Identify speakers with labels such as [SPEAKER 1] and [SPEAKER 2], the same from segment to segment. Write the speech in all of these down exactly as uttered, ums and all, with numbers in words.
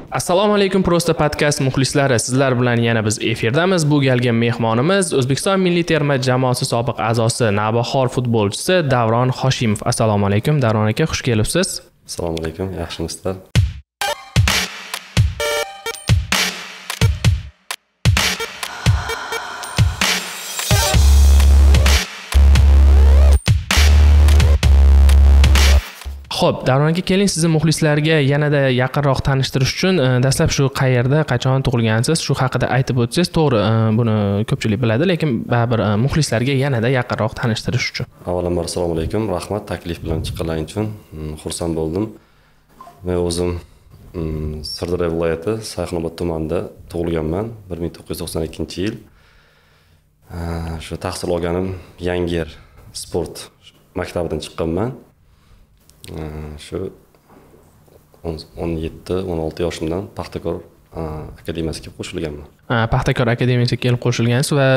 [SPEAKER 1] Assalomu alaykum Prosta podcast muxlislari. Sizlar bilan yana biz efirdamiz. Bu galgi mehmonimiz O'zbekiston milliy terma jamoasi sobiq a'zosi, Navbahor futbolchisi Davron Hoshimov. Assalomu alaykum Davron aka, xush kelibsiz.
[SPEAKER 2] Assalomu alaykum, yaxshimisizlar?
[SPEAKER 1] Xo'p, Davron aka, keling sizni muxlislarga yanada yaqinroq tanishtirish uchun dastlab shu qayerda, qachon tug'ilgansiz, shu haqida aytib o'tsangiz. To'g'ri, buni ko'pchilik biladi, lekin baribir muxlislarga yanada yaqinroq tanishtirish uchun.
[SPEAKER 2] Avvalambor assalomu alaykum, rahmat taklif bilan chiqqanlaring uchun. Xursand bo'ldim. Men o'zim Sirdaryo viloyati Sayxunobod tumanida tug'ilganman, bir ming to'qqiz yuz to'qson ikkinchi yil. Shu tahsil olganim Yangiyer sport maktabidan chiqqanman. Shu o'n yetti o'n olti yoshimdan Paxtakor akademiyasiga qo'shilganman.
[SPEAKER 1] Paxtakor akademiyasiga kelib qo'shilgansiz va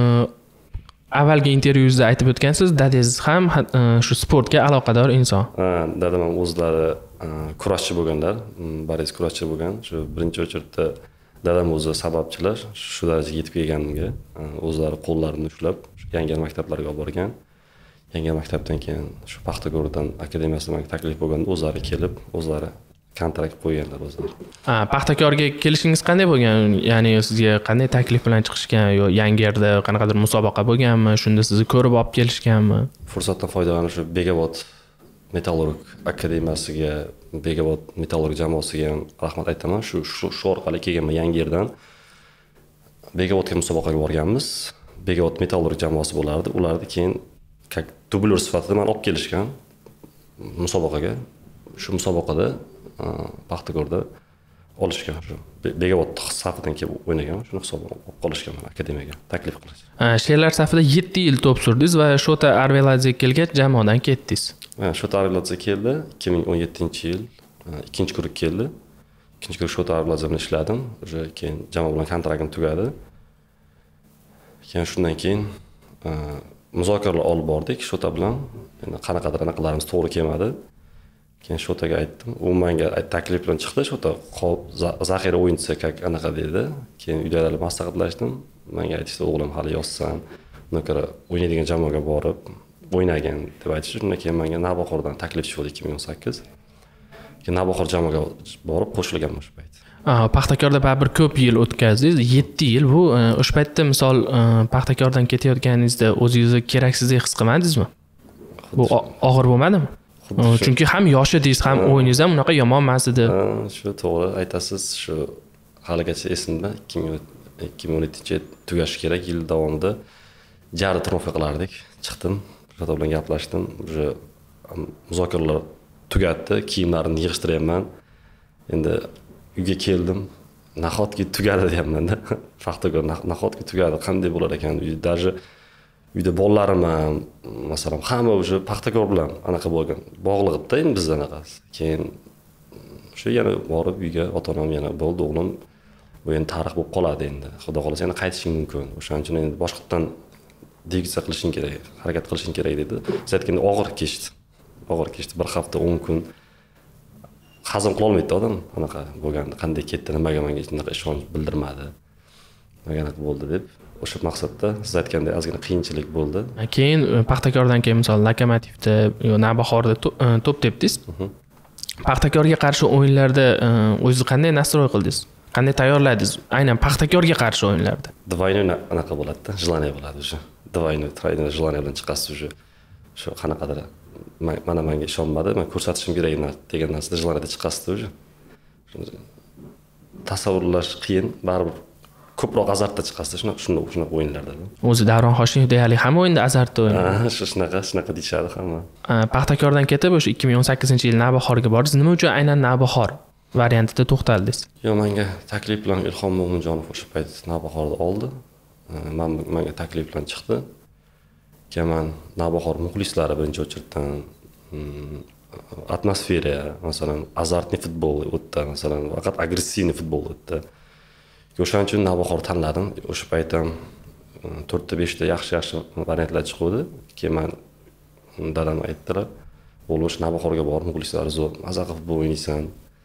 [SPEAKER 1] avvalgi intervyungizda aytib o'tgansiz, dadangiz ham shu sportga aloqador inson.
[SPEAKER 2] Dadam ham o'zlari kurashchi bo'lganlar, baris kurashchi bo'lgan. Shu birinchi o'chirda dadam o'zi sababchilar shu darajaga yetib kelganimga o'zlari qo'llarini ushlab yangi maktablarga olib borgan. Yangi maktabdan keyin shu Paxtakordan akademiyasidan taklif bo'lganda o'zlari kelib, o'zlari kontrakt qo'yganlar o'zlari.
[SPEAKER 1] Ha, Paxtakorga kelishingiz qanday bo'lgan? Ya'ni sizga qanday taklif bilan chiqishgan yo Yangiyerda qanaqadir musobaqa bo'lganmi? Shunda sizni ko'rib olib kelishganmi?
[SPEAKER 2] Fursatdan foydalanib shu Begobod Metallurg akademiyasiga, Begobod Metallurg jamoasiga ham rahmat aytaman. Shu shu orqali kelganman Yangiyerdan. Begobodga musobaqaga borganmiz. Begobod Metallurg jamoasi bo'lardi. Ularni keyin dublyor sifatida men olib kelishgan musobaqaga. Shu musobaqada Paxtakorda olishgan. Shu Begobod safidan kelib o'ynagan. Shuni hisobga olib qolishgan akademiyaga taklif qilishdi.
[SPEAKER 1] Sherlar safida yetti yil to'p surdingiz va Shota Arveladze kelgach jamoadan ketdingiz.
[SPEAKER 2] Ha, Shota Arveladze keldi. ikki ming o'n yettinchi yil ikkinchi guruh keldi. Ikkinchi guruh Shota Arveladze bilan ishladim. O'sha keyin jamoa bilan kontraktim tugadi. Keyin shundan keyin muzokaralar olib bordik Shota bilan. Endi qanaqadir anaqalarimiz to'g'ri kelmadi. Keyin Shotaga aytdim. U menga taklif bilan chiqdi. Shota zaxira o'yinchisi kak anaqa dedi. Keyin uydagilar maslahatlashdim. Menga aytishdi, o'g'lim hali yoshsan, buna ko'ra o'ynaydigan jamoaga borib o'ynagin deb aytishdi. Shundan keyin menga Navbahordan taklif chiqdi ikki ming o'n sakkiz. Keyin Navbahor jamoaga borib qo'shilganman shu payt.
[SPEAKER 1] Paxtakorda baribir ko'p yil o'tkazdingiz. yetti yil bu. O'sha paytda misol Paxtakordan ketayotganingizda o'zingizni keraksizlik his qilmadingizmi? Bu og'ir bo'lmadimi? Chunki ham yosh edingiz, ham o'yiningiz ham unaqa yomon emas edi.
[SPEAKER 2] Shu to'g'ri aytasiz. Shu haligacha esimda ikki ming o'n yettinchi yil tugashi kerak yil davomida jarri trofe qilardik. Chiqdim, Shota bilan gaplashdim. O'sha muzokaralar tugatdi, kiyimlarimni yig'ishtiryapman. Endi uyga keldim. Nahotki tugadi deyapman-da. Paxtakor nahotki tugadi, qanday bo'lar ekan? Даже uyda bolalarim ham, masalan, hamma o'sha Paxtakor bilan anaqa bo'lgan. Bog'liqda endi biz anaqasi. Keyin shu yana borib uyga ota-onam yana bo'ldi, o'g'lim bu endi tarix bo'lib qoladi endi. Xudo xolasa yana qaytishing mumkin. O'shaning uchun endi boshqatdan degitsiya qilishing kerak, harakat qilishing kerak dedi. Biz aytganda og'ir kechdi. Og'ir kechdi. Bir hafta o'n kun hazm qila olmaydi odam anaqa bo'lganda. Qanday ketdi, nimaga menga hech qanaqa ishonch bildirmadi. Nimaga anaqa bo'ldi deb o'sha maqsadda siz aytgandek ozgina qiyinchilik bo'ldi.
[SPEAKER 1] Keyin Paxtakordan keyin misol Lokomotivda yo Navbahorda to'p tepdingiz. Paxtakorga qarshi o'yinlarda o'zingizni qanday nastroy qildingiz? Qanday tayyorladingiz? Aynan Paxtakorga qarshi o'yinlarda.
[SPEAKER 2] Двойной anaqa bo'ladi-da, желание bo'ladi o'sha. Двойной, тройной желание bilan chiqasiz o'sha. Shu qanaqadir mana menga ishonmadi, men ko'rsatishim kerak degan narsada желаниеda chiqasiz o'sha. Tasavvurlash qiyin, baribir ko'proq azartda chiqasiz shunaqa shunaqa shunaqa o'yinlarda.
[SPEAKER 1] O'zi Davron Hoshimov deyarli hamma o'yinda azartda o'ynaydi.
[SPEAKER 2] Ha, shu shunaqa shunaqa deyshadi hamma.
[SPEAKER 1] Paxtakordan ketib o'sha ikki ming o'n sakkizinchi yil Navbahorga bordingiz. Nima uchun aynan Navbahor variantida to'xtaldingiz?
[SPEAKER 2] Yo, menga taklif bilan Ilhom Mo'minjonov o'sha payt Navbahorda oldi. Men menga taklif bilan chiqdi. Keyin men Navbahor muxlislari birinchi o'chirdan atmosfera, masalan, azartli futbol o'tdi, masalan, faqat agressivniy futbol o'tdi. O'shaning uchun Navbahor tanladim. O'sha payt ham to'rtta beshta yaxshi-yaxshi variantlar chiqdi. Keyin men dadam aytdilar, "O'g'lim, Navbahorga borib, muxlislari zo'r, maza qilib futbol o'ynaysan,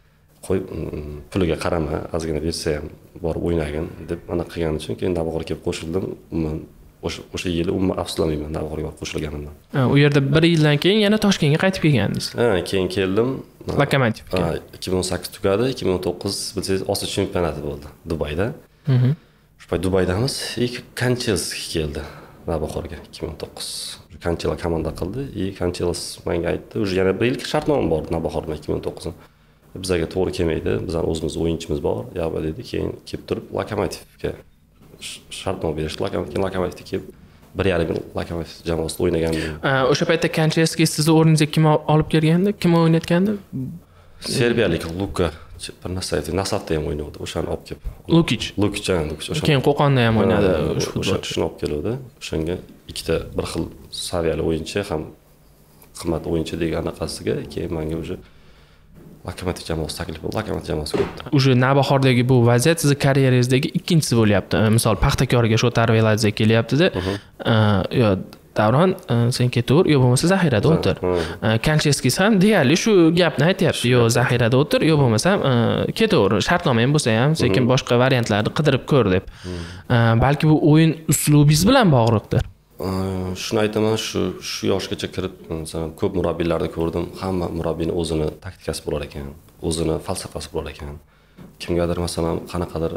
[SPEAKER 2] qo'y puliga qarama ozgina bersa ham borib o'ynagin deb anaqa qilgani uchun keyin Navbahorga kelib qo'shildim. Umuman o'sha o'sha yili umuman afsuslanmayman Navbahorga borib qo'shilganimdan.
[SPEAKER 1] U yerda bir yildan keyin yana Toshkentga qaytib kelgandingiz.
[SPEAKER 2] Ha, keyin keldim.
[SPEAKER 1] Lokomotivga.
[SPEAKER 2] ikki ming o'n sakkiz tugadi, ikki ming o'n to'qqiz bilsangiz Osiyo chempionati bo'ldi Dubayda.
[SPEAKER 1] Mhm.
[SPEAKER 2] Shu payt Dubaydamiz, и Kanchels keldi Navbahorga ikki ming o'n to'qqiz. Kanchela komanda qildi, и Kanchels menga aytdi, "Уже yana bir yil shartnoma bor Navbahorda ikki ming o'n to'qqiz. Bizga to'g'ri kelmaydi, bizning o'zimiz o'yinchimiz bor." Yo'q dedi, keyin kelib turib Lokomotivga shartnoma berishdi. Lokomotivga kelib bir yarim yil Lokomotiv jamoasida o'ynagandim.
[SPEAKER 1] O'sha paytda Kanchelski sizni o'rningizga kim olib kelgandi? Kim o'ynayotgandi?
[SPEAKER 2] Serbiyalik Luka bir narsa aytdi, Nasafda ham o'ynaydi, o'shani olib kelib.
[SPEAKER 1] Lukic.
[SPEAKER 2] Lukic, Lukic o'sha.
[SPEAKER 1] Keyin Qo'qonda ham o'ynadi o'sha futbolchi.
[SPEAKER 2] Shuni olib keldi. O'shanga ikkita bir xil saviyali o'yinchi ham qimmat o'yinchi degan anaqasiga keyin menga o'sha Lokomotiv jamoasi taklif bo'ldi. Lokomotiv jamoasiga o'tdi.
[SPEAKER 1] O'sha Navbahordagi bu vaziyat sizni karyerangizdagi ikkinchisi bo'lyapti. Misol Paxtakorga Shotar Veladze kelyapti-da. Yo Davron sen ketaver, yo bo'lmasa zaxirada o'tir. Kanchelski ham deyarli shu gapni aytyapti. Yo zaxirada o'tir, yo bo'lmasa ketaver. Shartnoma ham bo'lsa ham sekin boshqa variantlarni qidirib ko'r deb. Balki bu o'yin uslubingiz bilan bog'liqdir.
[SPEAKER 2] Shuni aytaman, shu shu yoshgacha kirib, masalan, ko'p murabbiylarni ko'rdim. Hamma murabbiyning o'zini taktikasi bo'lar ekan, o'zini falsafasi bo'lar ekan. Kimgadir masalan qanaqadir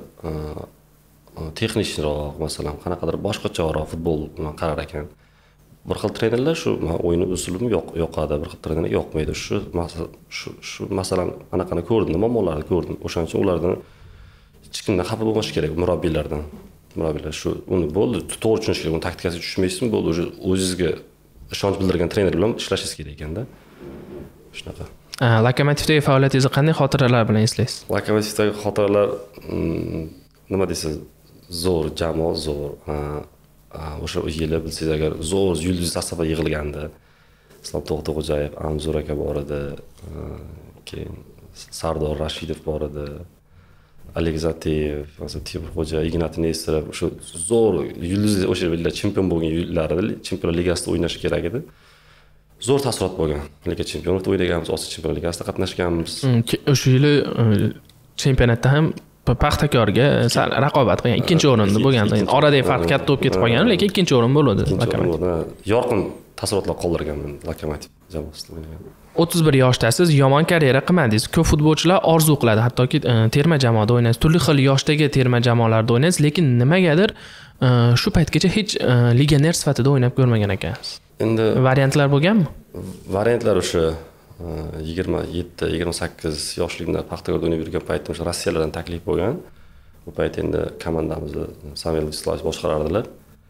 [SPEAKER 2] texnikroq, masalan, qanaqadir boshqacharoq futbol bilan qarar ekan. Bir xil trenerlar shu o'yin usulum yo'q, yo'qadi, bir xil trenerlar yo'qmaydi. Shu shu shu masalan anaqani ko'rdim, muammolarni ko'rdim. O'shaning uchun ulardan hech kimdan xafa bo'lmash kerak, murabbiylardan. Murabbiylar shu uni bo'ldi, to'g'ri tushunish kerak, uni taktikasiga tushunmaysizmi, bo'ldi, o'zi o'zingizga ishonch bildirgan trener bilan ishlashingiz kerak ekanda. Shunaqa.
[SPEAKER 1] Lokomotivdagi faoliyatingizni qanday xotiralar bilan eslaysiz?
[SPEAKER 2] Lokomotivdagi xotiralar nima deysiz? Zo'r jamoa, zo'r. O'sha yili bilsangiz agar zo'r yulduz sastava yig'ilgandi. Islom To'xtaxo'jayev, Anzur aka bor edi, keyin Sardor Rashidov bor edi. Oleg Zateyev, masalan, Timurxo'ja, Ignat Nesterov, o'sha zo'r yulduz o'sha yillar chempion bo'lgan yillarida Chempionlar Ligasida o'ynash kerak edi. Zo'r taassurot bo'lgan. Liga chempionatda o'ynaganmiz, Osiyo Chempionlar Ligasida qatnashganmiz.
[SPEAKER 1] O'sha yili chempionatda ham Paxtakorga sal raqobat qilgan, ikkinchi o'rinda bo'lgan. Endi oradagi farq katta bo'lib ketib qolgan, lekin ikkinchi o'rin bo'ldi.
[SPEAKER 2] Yorqin taassurotlar qoldirganman Lokomotiv jamoasida o'ynagan.
[SPEAKER 1] o'ttiz bir yoshdasiz, yomon karyera qilmadingiz. Ko'p futbolchilar orzu qiladi, hattoki terma jamoada o'ynaysiz, turli xil yoshdagi terma jamoalarda o'ynaysiz, lekin nimagadir shu paytgacha hech legioner sifatida o'ynab ko'rmagan ekansiz. Endi variantlar bo'lganmi?
[SPEAKER 2] Variantlar o'sha yigirma yetti yigirma sakkiz yoshligimda Paxtakorda o'ynab yurgan paytim o'sha Rossiyalardan taklif bo'lgan. Bu payt endi komandamizni Samvel Vyacheslamovich boshqarardilar.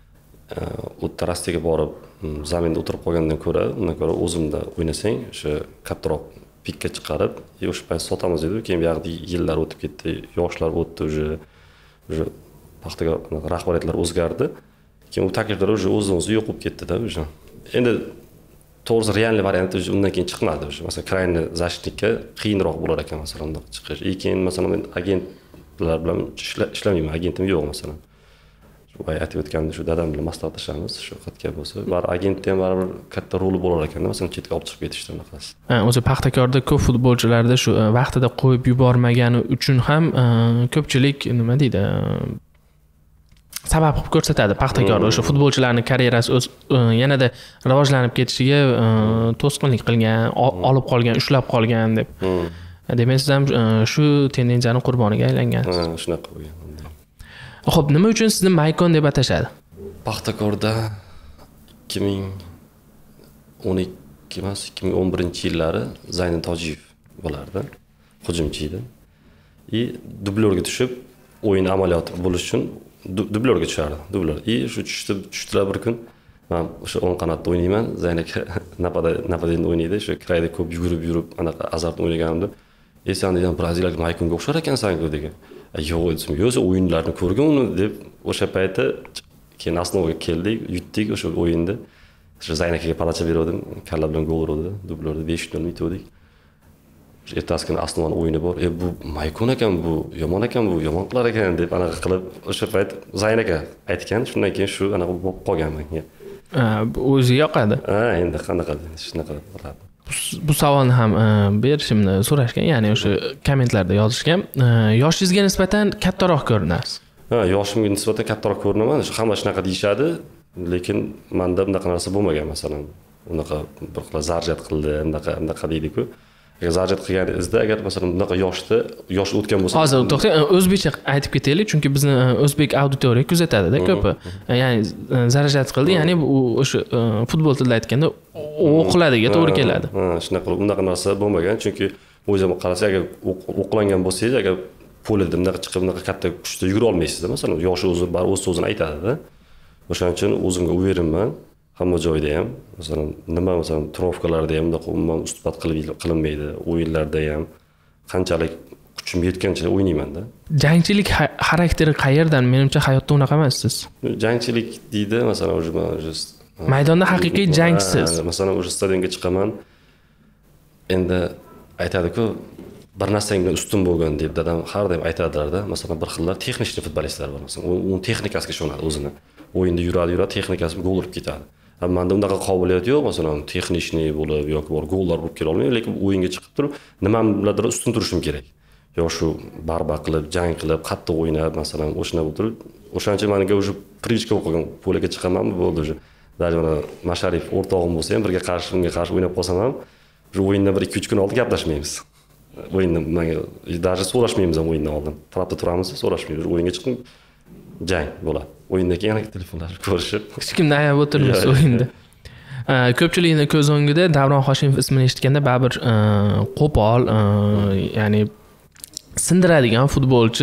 [SPEAKER 2] U Rossiyaga borib zaminda o'tirib qolgandan ko'ra, undan ko'ra o'zimda o'ynasang, o'sha kattaroq pikka chiqarib, o'sha payt sotamiz dedi. Keyin bu yoqda yillar o'tib ketdi, yoshlar o'tdi, o'sha o'sha Paxtakor rahbariyatlar o'zgardi. Keyin u takliflar o'sha o'zimizda yo'q bo'lib ketdi-da o'sha. Endi to'g'risi realniy variant undan keyin chiqmadi o'sha. Masalan, krayni zashitlikka qiyinroq bo'lar ekan masalan undoq chiqish. Keyin masalan men agentlar bilan ishlamayman, agentim yo'q masalan. Voy aytib o'tganda shu dadam bilan maslahatlashamiz, shu xatga bo'lsa, bar agentda ham baribir katta roli bo'lar ekan, masalan, chetga olib chiqib ketishdi anaqasi.
[SPEAKER 1] Ha, o'zi Paxtakorda ko'p futbolchilarda shu vaqtida qo'yib yubormagani uchun ham ko'pchilik nima deydi, sabab qilib ko'rsatadi. Paxtakor o'sha futbolchilarning karyerasi o'z yanada rivojlanib ketishiga to'sqinlik qilgan, olib qolgan, ushlab qolgan deb. Demak, siz ham shu tendensiyaning qurboniga aylangansiz.
[SPEAKER 2] Ha, shunaqa bo'lgan.
[SPEAKER 1] Xo'p, nima uchun sizni Maykon deb atashadi?
[SPEAKER 2] Paxtakorda ikki ming o'n ikki emas, ikki ming o'n birinchi yillari Zaynul Tojiyev bo'lardi, hujumchi edi. И dublyorga tushib, o'yin amaliyoti bo'lish uchun dublyorga tushardi, dublyor. И shu tushdi, tushdilar bir kun. Men o'sha o'ng qanotda o'ynayman, Zaynak napada napada o'ynaydi, shu krayda ko'p yugurib yurib, anaqa azartni o'ynaganimda, "Esan degan braziliyalik Maykonga o'xshar ekansan-ku" degan. Yo'q, dedim, "Yo'q, o'yinlarni ko'rgan uni" deb o'sha paytda keyin Asnovaga keldik, yutdik o'sha o'yinda. O'sha Zaynakaga palacha berdim, kalla bilan gol urdi, dublyorda besh nol yutdik. Ertasi kuni Asnovaning o'yini bor. "E bu Maykon ekan, bu yomon ekan, bu yomon qilar ekan" deb anaqa qilib o'sha payt Zaynaka aytgan. Shundan keyin shu anaqa bo'lib qolgan menga.
[SPEAKER 1] Ha, o'zi yoqadi.
[SPEAKER 2] Ha, endi qanaqa shunaqa bo'ladi.
[SPEAKER 1] bu savolni ham berishimni so'rashgan, ya'ni o'sha kommentlarda yozishgan. Yoshingizga nisbatan kattaroq ko'rinasiz.
[SPEAKER 2] Ha, yoshimga nisbatan kattaroq ko'rinaman. Hamma shunaqa deyishadi, lekin menda bunaqa narsa bo'lmagan, masalan. Unaqa bir xil zarjat qildi, unaqa unaqa deydi-ku. Agar zarjat qilganingizda, agar masalan bunaqa yoshda, yosh o'tgan bo'lsa,
[SPEAKER 1] hozir to'xtang, o'zbekcha aytib ketaylik, chunki bizni o'zbek auditoriya kuzatadi-da ko'pi. Ya'ni zarjat qildi, ya'ni u o'sha futbol tilida aytganda o'qiladiga to'g'ri keladi.
[SPEAKER 2] Ha, shunaqa unaqa narsa bo'lmagan, chunki o'zingiz qarasangiz, agar o'qilangan bo'lsangiz, agar polda bunaqa chiqib, bunaqa katta kuchda yugura olmaysiz-da. Masalan, yoshi o'zi bar o'z so'zini aytadi-da. O'shaning uchun o'zimga uverimman. Hamma joyda ham, masalan, nima masalan, trofkalarda ham bunaqa umuman ustbat qilib qilinmaydi. O'yinlarda ham qanchalik kuchim yetgancha o'ynayman-da.
[SPEAKER 1] Jangchilik xarakteri qayerdan? Menimcha hayotda unaqa emassiz.
[SPEAKER 2] Jangchilik deydi, masalan, o'sha
[SPEAKER 1] maydonda haqiqiy jangchisiz.
[SPEAKER 2] Masalan, o'sha stadionga chiqaman. Endi aytadi-ku, bir narsang bilan ustun bo'lgan deb dadam har doim aytadilar-da. Masalan, bir xillar texnik futbolistlar bor. Masalan, uning texnikasiga ishonadi o'zini. O'yinda yuradi, yuradi, texnikasi gol urib ketadi. Menda bunaqa qobiliyat yo'q, masalan, texnikni bo'lib yoki bor gollar urib kela olmayman, lekin o'yinga chiqib turib, nimanidir ustun turishim kerak. Yo shu barba qilib, jang qilib, qattiq o'ynab, masalan, o'shana bo'lib turib, o'shancha menga o'sha привычка bo'lgan, polaga chiqamanmi, bo'ldi o'sha. Даже mana Masharif o'rtog'im bo'lsa ham, birga qarshi, unga qarshi o'ynab qolsam ham, shu o'yindan bir ikki uch kun oldin gaplashmaymiz. O'yindan menga даже so'rashmaymiz ham o'yindan oldin. Tarafda turamiz, so'rashmaymiz. O'yinga chiqdim, jang bo'ladi. O'yindan keyin telefonlar ko'rishib,
[SPEAKER 1] hech kimni ayab o'tirmaysiz o'yinda. Ko'pchilikning ko'z o'ngida Davron Hoshimov ismini eshitganda baribir qo'pol, ya'ni sindiradigan futbolchi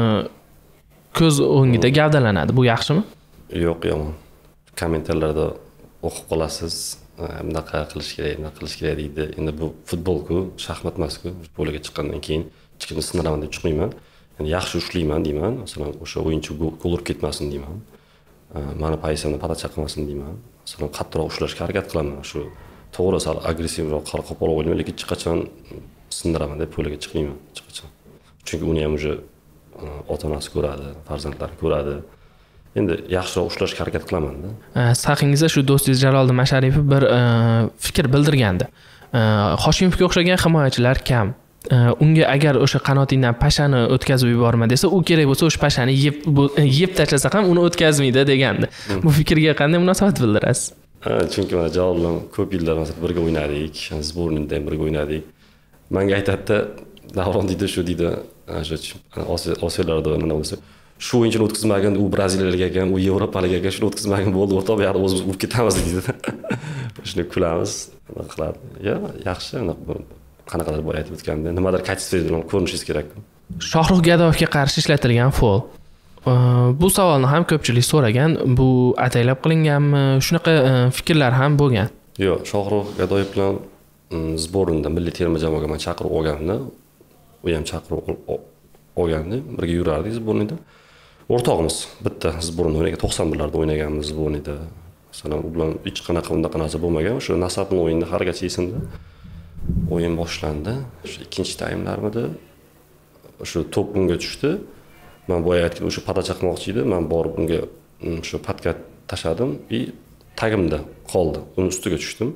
[SPEAKER 1] ko'z o'ngida gavdalanadi. Bu yaxshimi?
[SPEAKER 2] Yo'q, yomon. Kommentarlarda o'qib qolasiz, bunaqa qilish kerak, bunaqa qilish kerak deydi. Endi bu futbol-ku, shaxmat emas-ku. Polaga chiqqandan keyin hech kimni sindiraman deb chiqmayman. Yani yaxshi ushlayman deyman. Masalan, o'sha o'yinchi gol urib ketmasin deyman. Meni pozisyamni patacha qilmasin deyman. Masalan, qattiqroq ushlashga harakat qilaman. Shu to'g'ri sal agressivroq, qo'pol o'ynamayman, lekin hech qachon sindiraman deb polaga chiqmayman, hech qachon. Chunki uni ham o'sha ota-onasi ko'radi, farzandlari ko'radi. Endi yaxshiroq ushlashga harakat qilaman-da.
[SPEAKER 1] Siz haqingizda shu do'stingiz Jaloliddin Masharipov bir fikr bildirgandi. Hoshimovga o'xshagan himoyachilar kam. Unga agar o'sha qanotingdan pashani o'tkazib yuborma desa, u kerak bo'lsa o'sha pashani yeb yeb tashlasa ham uni o'tkazmaydi degandi. Bu fikrga qanday munosabat bildirasiz?
[SPEAKER 2] Ha, chunki mana Jalol ko'p yillar masalan birga o'ynadik, sbornida ham birga o'ynadik. Menga aytadi, Davron deydi, shu deydi, o'sha Osiyolarda nima bo'lsa, shu o'yinchini o'tkazmagan, u braziliyalik ekan, u yevropalik ekan, shuni o'tkazmagan bo'ldi, o'rtoq bu yerda o'zimiz urib ketamiz deydi. Shuni kulamiz, nima qiladi. Ya, yaxshi, qanaqadir boya aytib o'tganda, nimadir kачество bilan ko'rinishingiz kerak.
[SPEAKER 1] Shohrux Gadovga qarshi ishlatilgan fol. Bu savolni ham ko'pchilik so'ragan. Bu ataylab qilinganmi? Shunaqa fikrlar ham bo'lgan.
[SPEAKER 2] Yo'q, Shohrux Gadoyev bilan zborunda milliy terma jamoaga men chaqirib olganimda, u ham chaqirib olgandi, birga yurardik zbornida. O'rtog'imiz bitta zborni o'ynagan, to'qson birlarda o'ynaganmiz zbornida. Masalan, u bilan hech qanaqa unaqa narsa bo'lmagan. O'sha Nasabning o'yinida haragacha esimda. O'yin boshlandi. O'sha ikkinchi taymlarmidi? O'sha to'p unga tushdi. Men boya aytgan o'sha patacha qilmoqchi edi. Men borib unga o'sha patga tashladim va tagimda qoldi. Uni ustiga tushdim.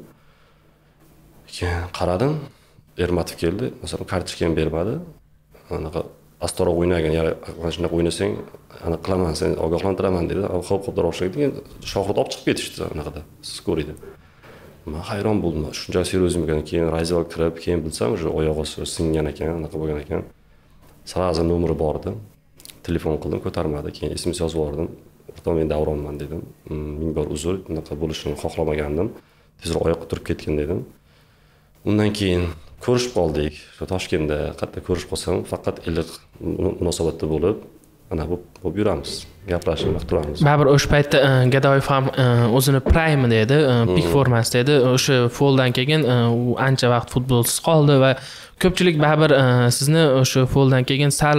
[SPEAKER 2] Keyin qaradim, Ermatov keldi. Masalan, kartochka ham bermadi. Anaqa astroq o'ynagan, ya'ni mana shunaqa o'ynasang, ana qilaman, sen ogohlantiraman dedi. Xo'p, xo'p deb o'xshaydi. Shohrut olib chiqib ketishdi anaqada. Siz ko'rdi. Men hayron bo'ldim. Shuncha seriozim ekan. Keyin Rayzal kirib, keyin bilsam, o'sha oyog'i singan ekan, anaqa bo'lgan ekan. Saraza nomeri bor edi. Telefon qildim, ko'tarmadi. Keyin ismini yozib yubordim. O'rtoq, men Davronman dedim. Ming bor uzr, bunaqa bo'lishini xohlamagandim. Tezroq oyoqqa turib ketgan dedim. Undan keyin ko'rishib qoldik. Shu Toshkentda qayerda ko'rishib qolsam, faqat iliq munosabatda bo'lib, ana bu bo'lib yuramiz. Gaplashib turamiz.
[SPEAKER 1] Baribir o'sha paytda Gadoyev ham o'zini prime dedi, pik formasida edi. O'sha foldan keyin u ancha vaqt futbolsiz qoldi va ko'pchilik baribir sizni o'sha foldan keyin sal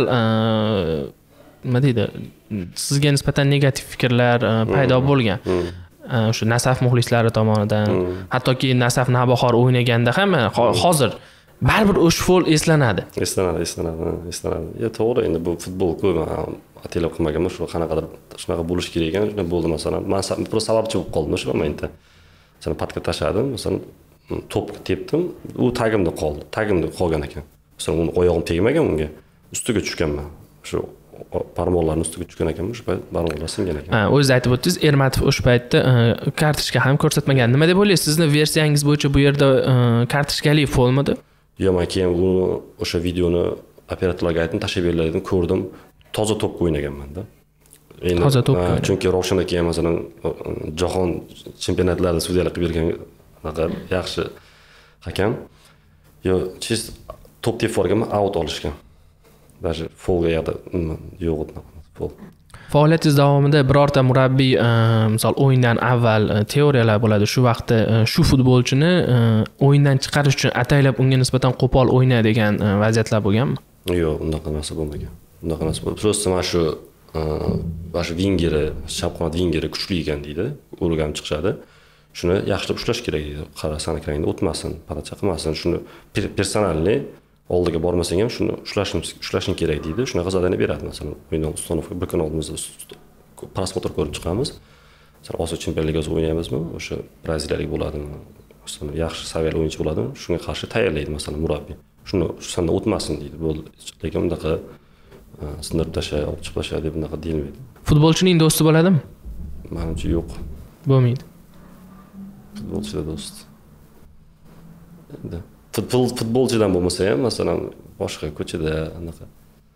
[SPEAKER 1] nima deydi, sizga nisbatan negativ fikrlar paydo bo'lgan. O'sha Nasaf muxlislari tomonidan, hattoki Nasaf Navbahor o'ynaganda ham hozir baribir o'sha fol eslanadi.
[SPEAKER 2] Eslanadi, eslanadi, eslanadi. Ya to'g'ri, endi bu futbol-ku, men ataylab qilmaganman, shu qanaqadir shunaqa bo'lish kerak ekan, shunday bo'ldi masalan. Men просто sababchi bo'lib qoldim shu momentda. Masalan, patga tashladim, masalan, to'pga tepdim, u tagimda qoldi. Tagimda qolgan ekan. Masalan, uni oyog'im tegmagan unga. Ustiga tushganman. Shu barmoqlarning ustiga tushgan ekanman, shu payt barmoqlar singan ekan.
[SPEAKER 1] Ha, o'zingiz aytib o'tdingiz, Ermatov o'sha paytda kartochka ham ko'rsatmagan. Nima deb o'ylaysiz? Sizni versiyangiz bo'yicha bu yerda kartochkali folmidi?
[SPEAKER 2] Yo'q, men keyin uni o'sha videoni operatorlarga aytdim, tashlab beringlar dedim, ko'rdim. Toza to'pga o'ynaganman-da.
[SPEAKER 1] Toza to'pga.
[SPEAKER 2] Chunki Ravshan aka masalan jahon chempionatlarida sudyalik qilib bergan yaxshi hakam. Yo, chist top tepib yuborganman, out olishgan. Даже folga yo'qda yo'q edi fol.
[SPEAKER 1] Faoliyatingiz davomida birorta murabbiy, misol o'yindan avval teoriyalar bo'ladi. Shu vaqtda shu futbolchini o'yindan chiqarish uchun ataylab unga nisbatan qo'pol o'yna degan vaziyatlar bo'lganmi?
[SPEAKER 2] Yo'q, unaqa narsa bo'lmagan. Unaqa narsa bo'lmagan. Просто mana shu mana shu vingeri, chap qanot vingeri kuchli ekan deydi. O'rganib chiqishadi. Shuni yaxshilab ushlash kerak deydi. Qara sanakrangda o'tmasin, paracha qilmasin. Shuni personalni oldiga bormasang ham shuni ushlashing ushlashing kerak deydi. Shunaqa zadani beradi. Masalan, o'yindan Ustonovga bir kun oldimizda prosmotr ko'rib chiqamiz. Masalan, Osiyo Chempionlar Ligasida o'ynaymizmi? O'sha braziliyalik bo'ladimi? Masalan, yaxshi saviyali o'yinchi bo'ladimi? Shunga qarshi tayyorlaydi masalan murabbiy. Shuni sanda o'tmasin deydi. Bo'ldi. Lekin undaqa sindirib tashlay, olib chiqib tashlay deb unaqa deyilmaydi.
[SPEAKER 1] Futbolchining do'sti bo'ladimi?
[SPEAKER 2] Menimcha yo'q.
[SPEAKER 1] Bo'lmaydi.
[SPEAKER 2] Futbolchida do'st. Endi futbol futbolchidan bo'lmasa ham, masalan, boshqa ko'chada anaqa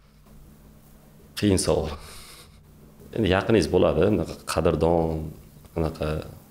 [SPEAKER 2] qiyin savol. Endi yaqiningiz bo'ladi, anaqa qadrdon, anaqa.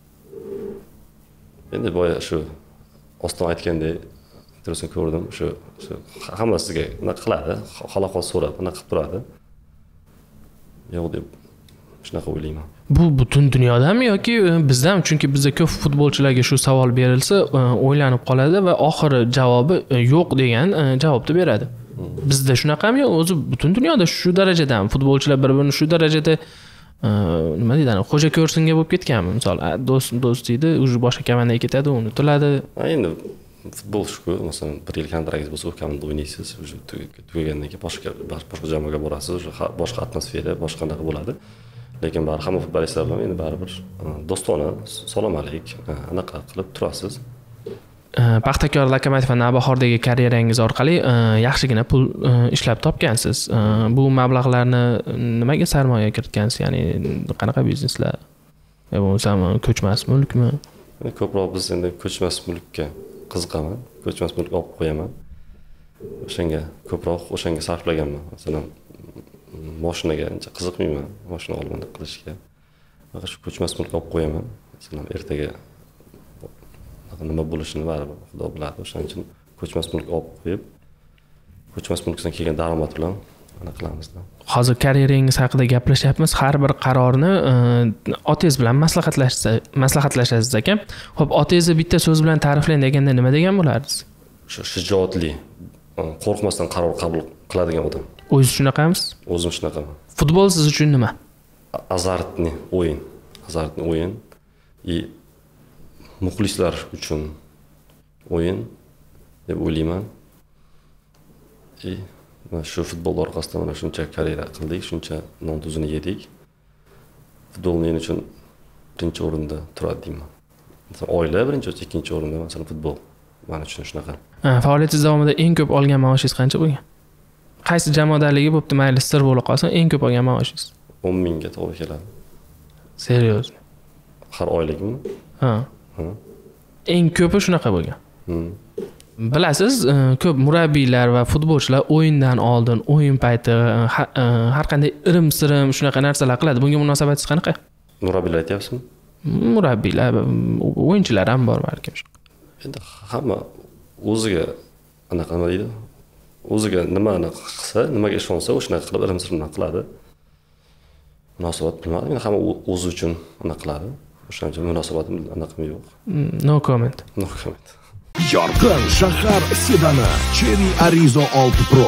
[SPEAKER 2] Endi boya shu Oston aytgandek, intervyusini ko'rdim, shu hamma sizga unaqa qiladi, xalaqot so'rab, unaqa qilib turadi. Yo'q deb shunaqa o'ylayman.
[SPEAKER 1] Bu butun dunyodami yoki bizdan? Chunki bizda ko'p futbolchilarga shu savol berilsa, o'ylanib qoladi va oxiri javobi yo'q degan javobni beradi. Bizda shunaqami yo'q? O'zi butun dunyoda shu darajadami? Futbolchilar bir-birini shu darajada nima deydi, xo'ja ko'rsinga bo'lib ketganmi? Misol, do'st do'st deydi, o'zi boshqa komandaga ketadi, unutiladi.
[SPEAKER 2] Endi futbol shu, masalan, bir yil kontraktingiz bo'lsa, u komandada o'ynaysiz, o'sha tugagandan keyin boshqa boshqa jamoaga borasiz, boshqa atmosfera, boshqa qanaqa bo'ladi. Lekin bari hamma futbolistlar bilan endi baribir do'stona, salom-alik, anaqa qilib turasiz.
[SPEAKER 1] Paxtakor, Lokomotiv va Navbahordagi karyerangiz orqali yaxshigina pul ishlab topgansiz. Bu mablag'larni nimaga sarmoya kiritgansiz? Ya'ni qanaqa bizneslar? Yo bo'lmasa ko'chmas mulkmi?
[SPEAKER 2] Ko'proq biz endi ko'chmas mulkka qiziqaman. Ko'chmas mulk olib qo'yaman. O'shanga ko'proq o'shanga sarflaganman. Masalan, mashinaga ancha qiziqmayman, mashina olmanda qilishga. Faqat shu ko'chmas mulk olib qo'yaman. Masalan, ertaga nima bo'lishini baribir Xudo biladi. O'shaning uchun ko'chmas mulk olib qo'yib, ko'chmas mulkdan kelgan daromad bilan ana qilamizda.
[SPEAKER 1] Hozir karyerangiz haqida gaplashyapmiz. Har bir qarorni otangiz bilan maslahatlashsa, maslahatlashasiz ekan. Xo'p, otangizni bitta so'z bilan ta'riflang deganda nima degan bo'lardingiz?
[SPEAKER 2] Shu shijoatli, qo'rqmasdan qaror qabul qiladigan odam.
[SPEAKER 1] O'zingiz shunaqamisiz?
[SPEAKER 2] O'zim shunaqaman.
[SPEAKER 1] Futbol siz uchun nima?
[SPEAKER 2] Azartni o'yin, azartni o'yin и muxlislar uchun o'yin deb o'ylayman. И shu futbol orqasidan mana shuncha karyera qildik, shuncha non tuzini yedik. Futbol men uchun birinchi o'rinda turadi deyman. Masalan, oila birinchi, ikkinchi o'rinda, masalan, futbol men uchun shunaqa.
[SPEAKER 1] Faoliyatingiz davomida eng ko'p olgan maoshingiz qancha bo'lgan? Qaysi jamoadaligi bo'pti, mayli sir bo'lib qolsin, eng ko'p olgan maoshingiz?
[SPEAKER 2] o'n mingga to'g'ri keladi.
[SPEAKER 1] Serios?
[SPEAKER 2] Har oylikmi?
[SPEAKER 1] Ha. Eng ko'pi shunaqa bo'lgan. Bilasiz, ko'p murabbiylar va futbolchilar o'yindan oldin, o'yin payti har qanday irim-sirim shunaqa narsalar qiladi. Bunga munosabatingiz qanaqa?
[SPEAKER 2] Murabbiylar aytyapsizmi?
[SPEAKER 1] Murabbiylar, o'yinchilar ham bor balkim.
[SPEAKER 2] Endi hamma o'ziga anaqa nima deydi? O'ziga nimani qilsa, nimaga ishonsa, o'shanaqa qilib irim-sirim qiladi. Munosabat bilmadim, men hamma o'zi uchun anaqa qiladi. O'shaning uchun munosabatim anaqa yo'q.
[SPEAKER 1] No comment.
[SPEAKER 2] No comment.
[SPEAKER 3] Yorqin shahar sedani Cherry Arizo olti Pro.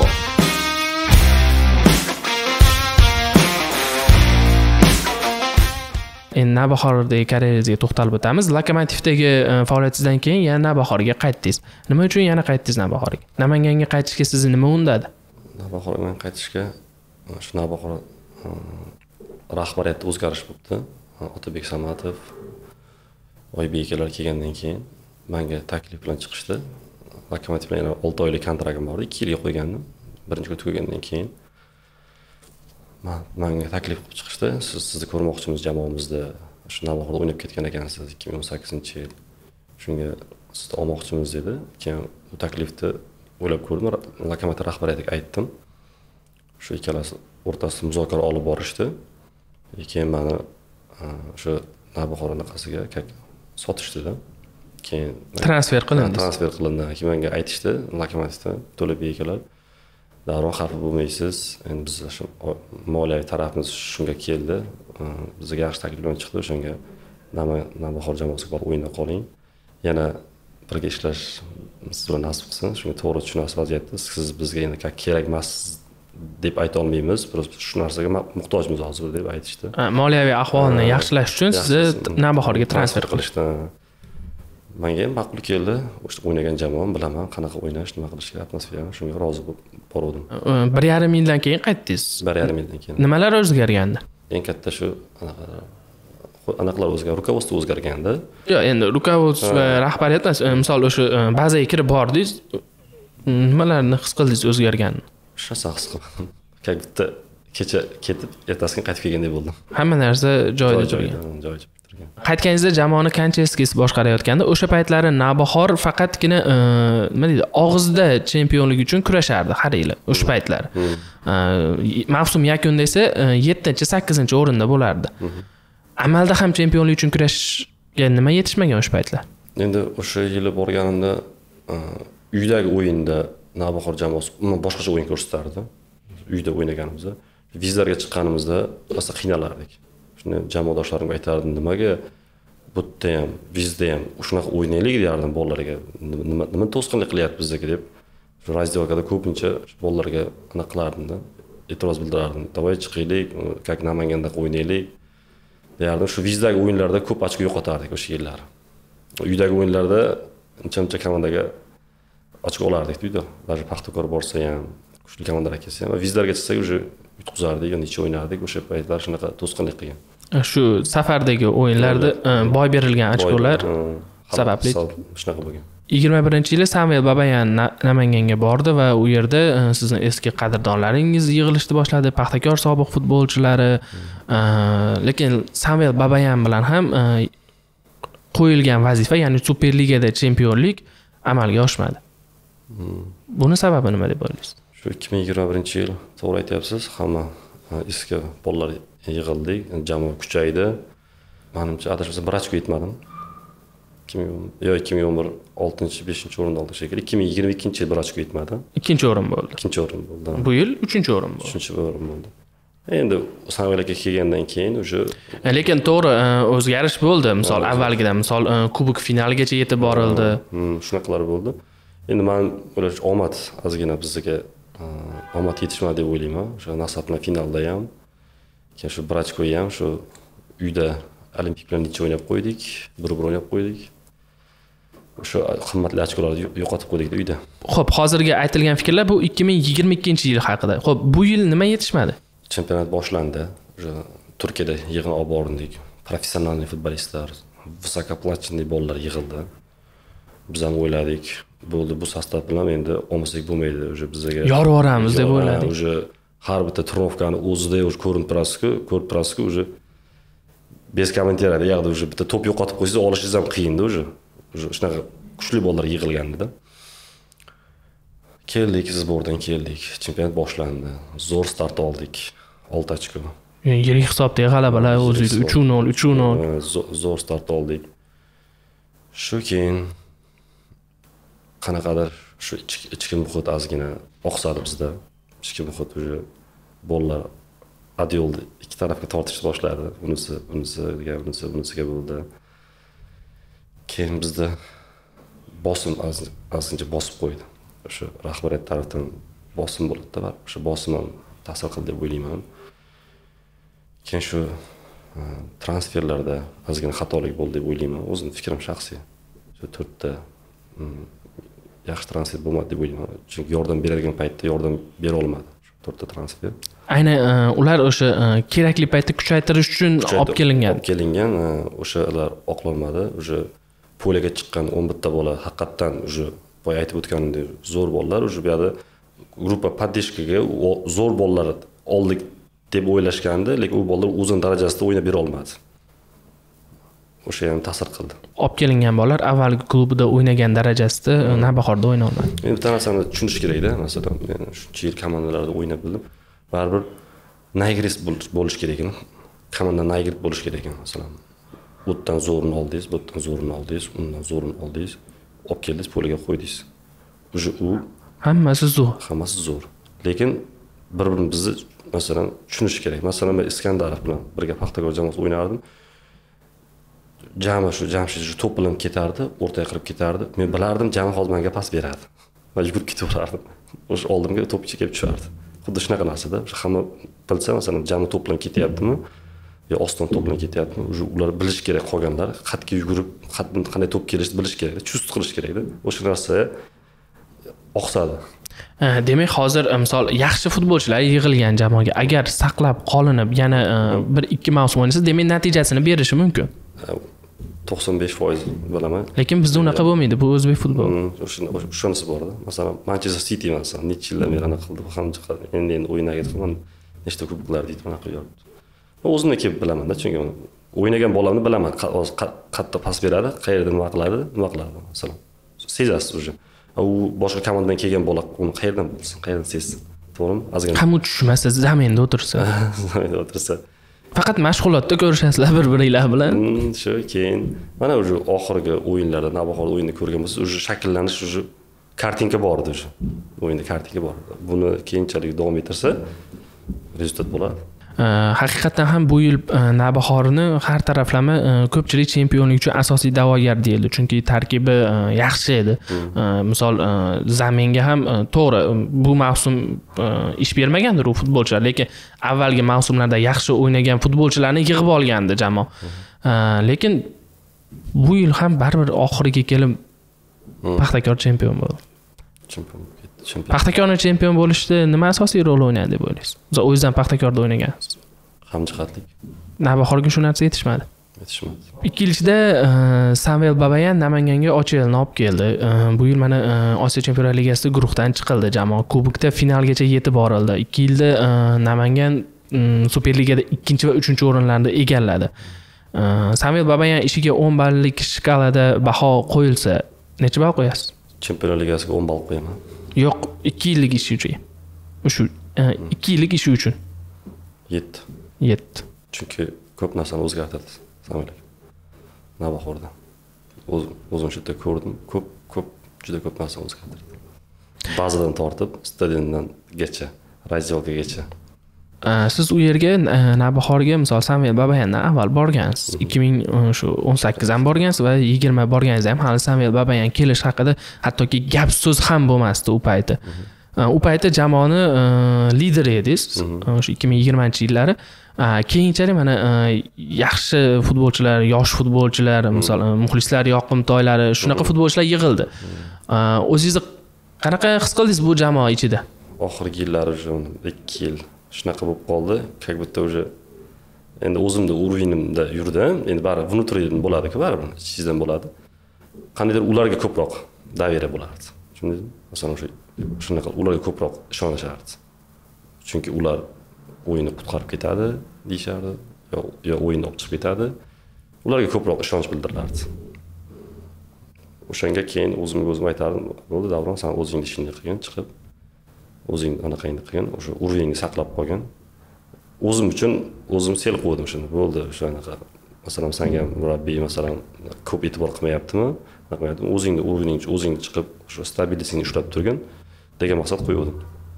[SPEAKER 1] Endi Navbahordagi karyeringizga to'xtalib o'tamiz. Lokomotivdagi faoliyatingizdan keyin yana Navbahorga qaytdingiz. Nima uchun yana qaytdingiz Navbahorga? Namanganga qaytishga sizni nima undadi?
[SPEAKER 2] Navbahorga qaytishga shu Navbahor rahbariyatda o'zgarish bo'ldi. Otabek Samatov, Oybek akalar kelgandan keyin menga taklif bilan chiqishdi. Lokomotiv bilan yana olti oylik kontraktim bor edi, ikki yilga qo'ygandim. Birinchi kun tugagandan keyin menga taklif qilib chiqishdi. Siz sizni ko'rmoqchimiz jamoamizda. Shu Navbahorda o'ynab ketgan ekansiz ikki ming o'n sakkizinchi yil. Shunga sizni olmoqchimiz dedi. Keyin bu taklifni o'ylab ko'rdim, Lokomotiv rahbariyatiga aytdim. Shu ikkalasi o'rtasida muzokara olib borishdi. Keyin meni shu Navbahor anaqasiga sotishdi-da. Keyin
[SPEAKER 1] transfer qilindi.
[SPEAKER 2] Transfer qilindi. Keyin menga aytishdi, Lokomotivda to'lab akalar darrov xafa bo'lmaysiz. Endi biz shu moliyaviy tarafimiz shunga keldi. Bizga yaxshi taklif bilan chiqdi. O'shanga Navbahor jamoasiga borib o'ynab qoling. Yana birga ishlash siz bilan nasib qilsin. Shunga to'g'ri tushunasiz vaziyatni. Siz bizga endi kerak emas deb ayta olmaymiz. Biroz shu narsaga muhtojmiz hozir deb aytishdi.
[SPEAKER 1] Moliyaviy ahvolni yaxshilash uchun sizni Navbahorga transfer qilishdi.
[SPEAKER 2] Menga ham ma'qul keldi. O'sha o'ynagan jamoam bilaman, qanaqa o'ynash, nima qilishga, atmosferani, shunga rozi bo'lib bordim.
[SPEAKER 1] bir yarim yildan keyin qaytdingiz.
[SPEAKER 2] bir yarim yildan keyin.
[SPEAKER 1] Nimalar o'zgargandi?
[SPEAKER 2] Eng katta shu anaqalar o'zgardi, rukovodstvo o'zgargandi.
[SPEAKER 1] Yo'q, endi rukovodstvo va rahbariyat emas, misol o'sha bazaga kirib bordingiz, nimalarni his qildingiz o'zgarganini?
[SPEAKER 2] Hech narsa his qilmadim. Как bitta kecha ketib, ertasiga qaytib kelgandek bo'ldim.
[SPEAKER 1] Hamma narsa joyida turgan.
[SPEAKER 2] Joyida turgan.
[SPEAKER 1] Qaytganingizda jamoani Kancheskis boshqarayotganda, o'sha paytlari Navbahor faqatgina nima deydi, og'izda chempionlik uchun kurashardi har yili o'sha paytlar. Mavsum yakunida esa yettinchi sakkizinchi o'rinda bo'lardi. Amalda ham chempionlik uchun kurashga nima yetishmagan o'sha paytlar?
[SPEAKER 2] Endi o'sha yili borganimda uydagi o'yinda Navbahor jamoasi umuman boshqacha o'yin ko'rsatardi. Uyda o'ynaganimizda, vizlarga chiqqanimizda rosa qiynalardik. Shuni jamoadoshlarimga aytardim, nimaga bu yerda ham, vizda ham shunaqa o'ynaylik derdim bolalarga. Nima nima to'sqinlik qilyapti bizga deb. Shu razdelkada ko'pincha bolalarga anaqa qilardim-da, e'tiroz bildirardim. Davay chiqaylik, как Namanganda o'ynaylik derdim. Shu vizdagi o'yinlarda ko'p ochko yo'qotardik o'sha yillar. Uydagi o'yinlarda uncha-muncha komandaga ochko olardik deydi. Даже Paxtakor borsa ham, kuchli komandalar kelsa ham, vizlarga chiqsak уже yutqizardik, necha o'ynardik, o'sha paytlar shunaqa to'sqinlik qilgan.
[SPEAKER 1] Shu safardagi o'yinlarda boy berilgan ochkolar sababli
[SPEAKER 2] shunaqa bo'lgan.
[SPEAKER 1] yigirma birinchi yili Samvel Babayan Namanganga bordi va u yerda sizni eski qadrdonlaringiz yig'ilishni boshladi, Paxtakor sobiq futbolchilari. Lekin Samvel Babayan bilan ham qo'yilgan vazifa, ya'ni Superligada chempionlik amalga oshmadi. Buni sababi nima deb o'ylaysiz?
[SPEAKER 2] Shu ikki ming yigirma birinchi yil to'g'ri aytyapsiz, hamma eski bolalar yig'ildik, jamoa kuchaydi. Menimcha adashmasam bir ochko yetmadim. Yo ikki ming o'n bir oltinchi beshinchi o'rinda oldik shekilli. ikki ming yigirma ikkinchi yil bir ochko yetmadi.
[SPEAKER 1] Ikkinchi o'rin bo'ldi.
[SPEAKER 2] Ikkinchi o'rin bo'ldi.
[SPEAKER 1] Bu yil uchinchi o'rin bo'ldi.
[SPEAKER 2] Uchinchi o'rin bo'ldi. Endi Samvelga kelgandan keyin o'sha
[SPEAKER 1] lekin to'g'ri o'zgarish bo'ldi. Misol avvalgidan, misol kubok finaligacha yetib borildi.
[SPEAKER 2] Shunaqalar bo'ldi. Endi men o'ylash omad ozgina bizga omad yetishmadi deb o'ylayman. O'sha Nasaf bilan finalda ham, keyin shu bir ochko ham shu uyda Olimpik bilan necha o'ynab qo'ydik, bir-bir o'ynab qo'ydik. O'sha qimmatli ochkolarni yo'qotib qo'ydik uyda.
[SPEAKER 1] Xo'p, hozirgi aytilgan fikrlar bu ikki ming yigirma ikkinchi yil haqida. Xo'p, bu yil nima yetishmadi?
[SPEAKER 2] Chempionat boshlandi. O'sha Turkiyada yig'in olib bordik. Professional futbolistlar, visokoplachniy bolalar yig'ildi. Biz ham o'yladik, bo'ldi bu sostav bilan endi olmasak bo'lmaydi, o'sha bizga
[SPEAKER 1] yorib boramiz deb o'yladik.
[SPEAKER 2] O'sha har bitta turnovkani o'zida o'sha ko'rinib turasiz-ku, ko'rib turasiz-ku, o'sha bez kommentariyada, ya'ni o'sha bitta to'p yo'qotib qo'ysangiz olishingiz ham qiyin-da o'sha. O'sha shunaqa kuchli bolalar yig'ilganda. Keldik, sbordan keldik. Chempionat boshlandi. Zo'r start oldik. olti ochko.
[SPEAKER 1] Yirik hisobdagi g'alabalar o'zida uch nol, uch nol.
[SPEAKER 2] Zo'r start oldik. Shu keyin qanaqadir shu ichki muhit ozgina oqsadi bizda. Ichki muhit o'sha bolalar adyolni ikki tarafga tortishni boshladi. Unisi, unisiga, unisi, unisiga bo'ldi. Keyin bizda bosim ozgincha bosib qo'ydi. O'sha rahbariyat tomonidan bosim bo'ldi-da, o'sha bosim ham ta'sir qildi deb o'ylayman. Keyin shu transferlarda ozgina xatolik bo'ldi deb o'ylayman. O'zimning fikrim shaxsiy. Shu to'rtta yaxshi transfer bo'lmadi deb o'ylayman. Chunki yordam beradigan paytda yordam bera olmadi. To'rtta transfer.
[SPEAKER 1] Aynan ular o'sha kerakli paytda kuchaytirish uchun olib kelingan.
[SPEAKER 2] Olib kelingan, o'shalar oqlanmadi. O'sha poliga chiqqan o'n bitta bola haqiqatdan уже boya aytib o'tganimdek zo'r bolalar, уже bu yerda gruppa поддержкаga zo'r bolalar oldik deb o'ylashgandi, lekin u bolalar o'zining darajasida o'ynab bera olmadi. O'sha ham ta'sir qildi.
[SPEAKER 1] Olib kelingan bolalar avvalgi klubida o'ynagan darajasida Navbahorda o'yna olmadi.
[SPEAKER 2] Men bitta narsani tushunish kerak-da, masalan, men shuncha yil komandalarda o'ynab bildim. Baribir naygris bo'lish kerak ekan. Komanda naygris bo'lish kerak ekan, masalan. Bu yerdan zo'rini oldingiz, bu yerdan zo'rini oldingiz, undan zo'rini oldingiz, olib keldingiz, poliga qo'ydingiz. Уже u
[SPEAKER 1] hammasi zo'r.
[SPEAKER 2] Hammasi zo'r. Lekin bir-birimizni masalan tushunish kerak. Masalan, men Iskandarov bilan birga Paxtakor jamoasida o'ynardim. Jami shu Jamshid shu to'p bilan ketardi, o'rtaga qilib ketardi. Men bilardim, Jami hozir menga pas beradi. Men yugurib ketaverardim. O'sha oldimga to'p ichiga kelib tushardi. Xuddi shunaqa narsa-da. O'sha hamma bilsa, masalan, Jami to'p bilan ketyaptimi yo Oston to'p bilan ketyaptimi, o'sha ular bilish kerak qolganlar, xatga yugurib, xatdan qanday to'p kelishni bilish kerak, chust qilish kerak-da. O'sha narsa oqsadi.
[SPEAKER 1] Demak, hozir misol yaxshi futbolchilar yig'ilgan jamoaga agar saqlab qolinib, yana bir ikki mavsum o'ynasa, demak natijasini berishi mumkin.
[SPEAKER 2] to'qson besh foiz bilaman.
[SPEAKER 1] Lekin bizda unaqa bo'lmaydi, bu o'zbek futboli.
[SPEAKER 2] Shunisi bor-da. Masalan, Manchester City masalan, necha yillar beri anaqa qildi, ham endi endi o'ynaga turgan nechta kuboklar deydi, anaqa yo'q. O'zimni kelib bilaman-da, chunki o'ynagan bolamni bilaman. Qayerda pas beradi, qayerda nima qiladi, nima qiladi masalan. Sezasiz o'sha. U boshqa komandadan kelgan bola uni qayerdan bilsin, qayerdan sezsin. To'g'rimi? Azgina.
[SPEAKER 1] Ham tushmasa, zaminda o'tirsa.
[SPEAKER 2] Zaminda o'tirsa.
[SPEAKER 1] Faqat mashg'ulotda ko'rishasizlar bir-biringlar bilan.
[SPEAKER 2] Shu keyin mana o'sha oxirgi o'yinlarda, Navbahor o'yinini ko'rgan bo'lsangiz, o'sha shakllanish, o'sha kartinka bor edi o'sha. O'yinda kartinka bor. Buni keyinchalik davom ettirsa, rezultat bo'ladi.
[SPEAKER 1] Haqiqatan ham bu yil Navbahorni har taraflama ko'pchilik chempionlik uchun asosiy da'vogar deyildi, chunki tarkibi yaxshi edi. Misol zaminga ham to'g'ri bu mavsum ish bermagandir u futbolchilar, lekin avvalgi mavsumlarda yaxshi o'ynagan futbolchilarni yig'ib olgandi jamoa. Lekin bu yil ham baribir oxiriga kelib Paxtakor chempion bo'ldi.
[SPEAKER 2] Chempion.
[SPEAKER 1] Paxtakorning chempion bo'lishda nima asosiy rol o'ynaydi deb o'ylaysiz? Siz o'zingizdan Paxtakorda o'ynagansiz.
[SPEAKER 2] Hamjihatlik.
[SPEAKER 1] Navbahorga shu narsa yetishmadi.
[SPEAKER 2] Yetishmadi.
[SPEAKER 1] Ikkinchida Samvel Babayan Namanganga Ochelni olib keldi. Bu yil mana Osiyo Chempionlar Ligasida guruhdan chiqildi jamoa. Kubokda finalgacha yetib borildi. ikki yilda Namangan Superligada ikkinchi va uchinchi o'rinlarni egalladi. Samvel Babayan ishiga o'n ballik shkalada baho qo'yilsa, necha ball qo'yasiz?
[SPEAKER 2] Chempionlar Ligasiga o'n ball qo'yaman.
[SPEAKER 1] Yo'q, ikki yillik ishi uchun. Shu ikki yillik ishi uchun.
[SPEAKER 2] yetti.
[SPEAKER 1] yetti.
[SPEAKER 2] Chunki ko'p narsani o'zgartirdi Samvel. Navbahorda. O'zim shu yerda ko'rdim, ko'p ko'p juda ko'p narsani o'zgartirdi. Bazadan tortib stadiondangacha, razdolkagacha.
[SPEAKER 1] Siz u yerga Navbahorga misol Samvel Babayandan avval borgansiz. ikki ming o'n sakkiz ham borgansiz va yigirma borganingiz ham hali Samvel Babayan kelish haqida hattoki gap so'z ham bo'lmasdi u payti. U payti jamoani lideri edingiz, o'sha ikki ming yigirmanchi yillari. Keyinchalik mana yaxshi futbolchilar, yosh futbolchilar, misol muxlislar yoqimtoylari, shunaqa futbolchilar yig'ildi. O'zingiz qanaqa his qildingiz bu jamoa ichida?
[SPEAKER 2] Oxirgi yillari uchun ikki yil shunaqa bo'lib qoldi, как будто уже endi o'zimda уровенimda yurdim, endi bari внутренний bo'ladi-ku, baribir ichingizdan bo'ladi. Qandaydir ularga ko'proq davriya bo'lardi. Tushundingizmi? Masalan, o'sha shunaqa ularga ko'proq ishonishardi. Chunki ular o'yinni qutqarib ketadi, deyishardi, yo yo o'yinni olib chiqib ketadi. Ularga ko'proq ishonch bildirilardi. O'shanga keyin o'zimga o'zim aytardim, bo'ldi, Davron, sen o'zingni ishingni qilgin, chiqib o'zing anaqangni qilgan, o'sha urovingni saqlab qolgan. O'zim uchun o'zim sel qo'ydim shuni. Bo'ldi, o'sha anaqa. Masalan, senga murabbiy masalan ko'p e'tibor qilmayaptimi? Naqayaptimi? O'zingni uroving uchun o'zingni chiqib, o'sha stabilligini ushlab turgan degan maqsad qo'ydim.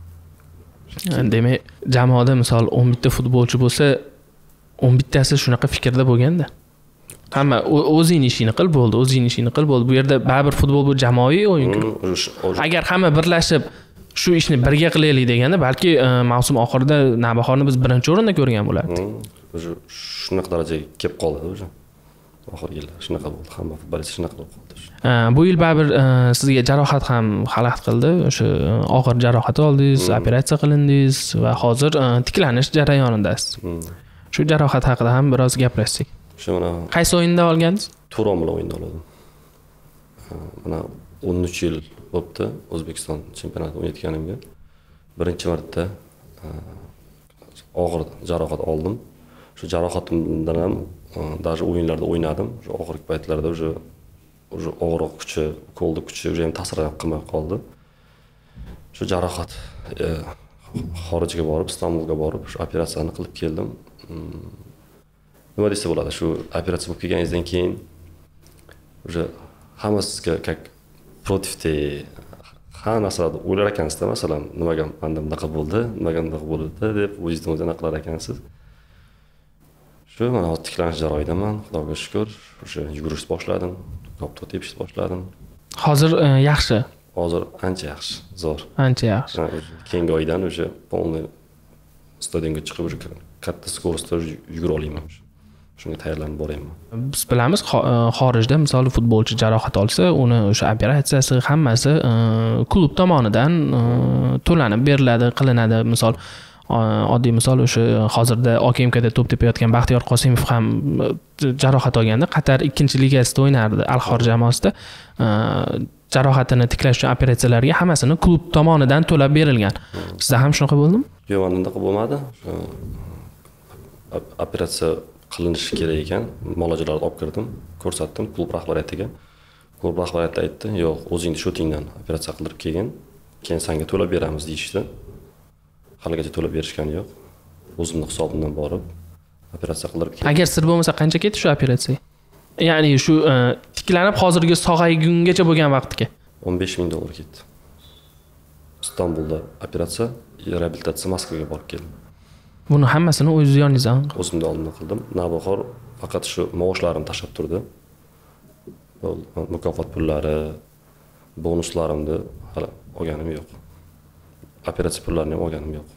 [SPEAKER 1] Demak, jamoada misol o'n bitta futbolchi bo'lsa, o'n bittasi shunaqa fikrda bo'lganda. Hamma o'zing ishini qil bo'ldi, o'zing ishini qil bo'ldi. Bu yerda baribir futbol bu jamoaviy o'yin-ku. Agar hamma birlashib shu ishni birga qilaylik deganda, balki mavsum oxirida Navbahorni biz birinchi o'rinda ko'rgan bo'lardik.
[SPEAKER 2] O'sha shunaqa darajaga kelib qoldi o'sha. Oxirgi yillar shunaqa bo'ldi. Hamma futbolchi shunaqa bo'lib qoldi.
[SPEAKER 1] Bu yil baribir sizga jarohat ham xalaqit qildi. O'sha og'ir jarohat oldingiz, operatsiya qilindingiz va hozir tiklanish jarayonidasiz. Shu jarohat haqida ham biroz gaplashsak.
[SPEAKER 2] Shu mana
[SPEAKER 1] qaysi o'yinda olgandingiz?
[SPEAKER 2] Turon bilan o'yinda oldim. mana o'n uch yil bo'libdi O'zbekiston chempionati o'ynayotganimga. Birinchi marta og'ir jarohat oldim. Shu jarohatimdan ham даже o'yinlarda o'ynadim. Shu oxirgi paytlarda уже уже og'riq kuchi, qo'lda kuchi уже ham ta'sir qilmay qoldi. Shu jarohat xorijga borib, Istanbulga borib, shu operatsiyani qilib keldim. Nima desa bo'ladi, shu operatsiya bo'lib kelganingizdan keyin уже hammasiga как protivte har narsalarni o'ylar ekansizda, masalan, nimaga menda bunaqa bo'ldi, nimaga bunaqa bo'ldi deb o'zingizni o'zi aniqlar ekansiz. Shu mana hozir tiklanish jarayonidaman, Xudoga shukr. O'sha yugurishni boshladim, koptok tepishni boshladim.
[SPEAKER 1] Hozir yaxshi.
[SPEAKER 2] Hozir ancha yaxshi, zo'r.
[SPEAKER 1] Ancha yaxshi.
[SPEAKER 2] Keyingi oydan o'sha полный stadionga chiqib, o'sha katta skorostda yugura olaman. Shunga tayyorlanib boryapman.
[SPEAKER 1] Biz bilamiz, xorijda misol futbolchi jarohat olsa, uni o'sha operatsiyasi hammasi klub tomonidan to'lanib beriladi, qilinadi. Misol oddiy misol o'sha hozirda O K M Kda to'p tepayotgan Baxtiyor Qosimov ham jarohat olganda Qatar ikkinchi ligasida o'ynardi, Al-Xor jamoasida. Jarohatini tiklash uchun operatsiyalarga hammasini klub tomonidan to'lab berilgan. Sizda ham shunaqa bo'ldimi?
[SPEAKER 2] Yo'q, menda bo'lmadi. Operatsiya qilinishi kerak ekan, muolajalarni olib kirdim, ko'rsatdim klub rahbariyatiga. Klub rahbariyati aytdi, "Yo'q, o'zingni shotingdan operatsiya qildirib kelgin, keyin senga to'lab beramiz" deyishdi. Haligacha to'lab berishgani yo'q. O'zimning hisobimdan borib operatsiya qildirib keldim.
[SPEAKER 1] Agar sir bo'lmasa qancha ketdi shu operatsiya? Ya'ni shu tiklanib hozirgi sog'aygungacha bo'lgan vaqtga
[SPEAKER 2] o'n besh ming dollar ketdi. Istanbulda operatsiya, reabilitatsiya Moskvaga borib keldim.
[SPEAKER 1] Buni hammasini o'z yoningizdan
[SPEAKER 2] o'zimda oldimda qildim. Navbahor faqat shu maoshlarimni tashab turdi. Mukofot pullari, bonuslarimni hali olganim yo'q. Operatsiya pullarini ham olganim yo'q.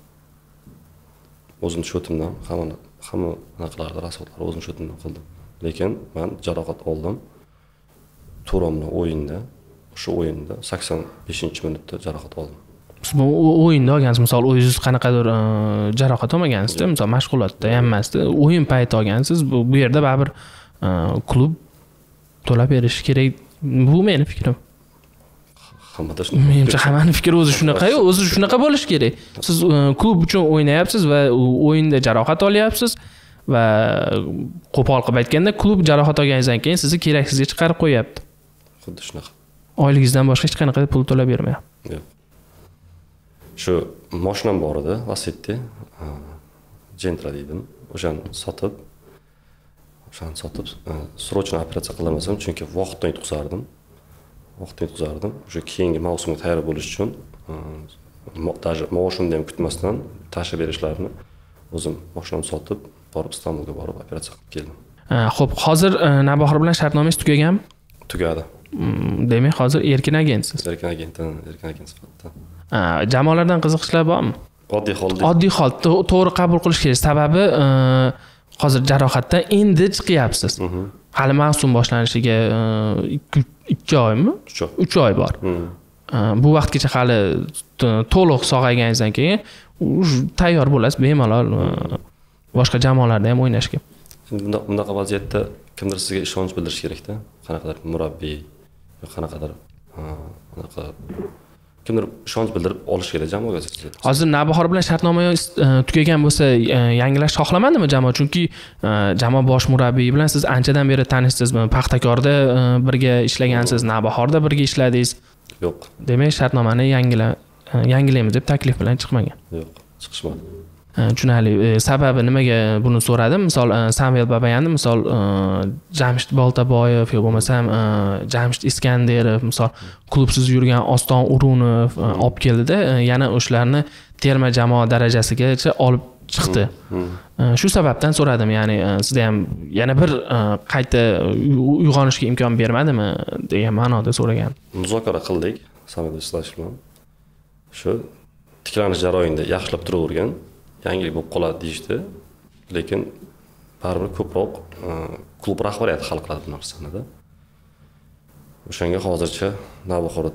[SPEAKER 2] O'zim shotimdan hamma hamma narxlarni, rasxodlarni o'zim shotimdan qildim. Lekin men jarohat oldim. To'romni o'yinda, o'sha o'yinda sakson beshinchi minutda jarohat oldim.
[SPEAKER 1] Bu o'yinda olgansiz, misol o'zingiz qanaqadir jarohat olmagansiz-da, misol mashg'ulotda ham emasdi, o'yin payti olgansiz. Bu bu yerda baribir klub to'lab berishi kerak. Bu meni fikrim.
[SPEAKER 2] Hammada shunaqa.
[SPEAKER 1] Menimcha hammaning fikri o'zi shunaqa-yu, o'zi shunaqa bo'lishi kerak. Siz klub uchun o'ynayapsiz va o'yinda jarohat olyapsiz va qo'pol qilib aytganda klub jarohat olganingizdan keyin sizni keraksizga chiqarib qo'yapti.
[SPEAKER 2] Xuddi shunaqa.
[SPEAKER 1] Oyligingizdan boshqa hech qanaqa pul to'lab bermayapti.
[SPEAKER 2] Yo'q. Shu mashinam bor edi, Lacetti, Gentra deydim. O'shani sotib, o'shani sotib, srochna operatsiya qilmasam, chunki vaqtdan yutqizardim. Vaqtdan yutqizardim. O'sha keyingi mavsumga tayyor bo'lish uchun, даже maoshimni ham kutmasdan tashib berishlarini o'zim mashinamni sotib, borib Istanbulga borib operatsiya qilib keldim.
[SPEAKER 1] Xo'p, hozir Navbahor bilan shartnomangiz tugaganmi?
[SPEAKER 2] Tugadi.
[SPEAKER 1] Demak, hozir erkin agentsiz.
[SPEAKER 2] Erkin agentdan, erkin agent sifatida.
[SPEAKER 1] Jamoalardan qiziqishlar bormi?
[SPEAKER 2] Oddiy holda.
[SPEAKER 1] Oddiy hol, to'g'ri qabul qilish kerak. Sababi hozir jarohatdan endi chiqyapsiz. Hali mavsum boshlanishiga ikki oymi? uch oy bor. Bu vaqtgacha hali to'liq sog'ayganingizdan keyin tayyor bo'lasiz bemalol boshqa jamoalarda ham o'ynashga.
[SPEAKER 2] Bunaqa vaziyatda kimdir sizga ishonch bildirish kerak-da. Qanaqadir murabbiy, qanaqadir anaqa kimdir ishonch bildirib olish kerak jamoaga.
[SPEAKER 1] Hozir Navbahor bilan shartnomangiz tugagan bo'lsa, yangilash xohlamadimi jamoa? Chunki jamoa bosh murabbiyi bilan siz anchadan beri tanishdingizmi? Paxtakorda birga ishlagansiz, Navbahorda birga ishladingiz.
[SPEAKER 2] Yo'q.
[SPEAKER 1] Demak, shartnomani yangila yangilaymiz deb taklif bilan chiqmagan.
[SPEAKER 2] Yo'q, chiqishmadi.
[SPEAKER 1] Tushunarli. Sababi nimaga buni so'radim? Misol Samvel Babayanni, misol Jamshid Boltaboyev yoki bo'lmasam Jamshid Iskanderov, misol klubsiz yurgan Oston Urunov olib keldida, yana o'shalarni terma jamoa darajasigacha olib chiqdi. Shu sababdan so'radim, ya'ni sizda ham yana bir qayta uyg'onishga imkon bermadimi degan ma'noda so'ragan.
[SPEAKER 2] Muzokara qildik Samvel Ishlash bilan. Shu tiklanish jarayonida yaxshilab turavergan, yangilik bo'lib qoladi deyishdi. Lekin baribir ko'proq klub rahbariyati hal qiladi bu narsani-da. O'shanga hozircha Navbahor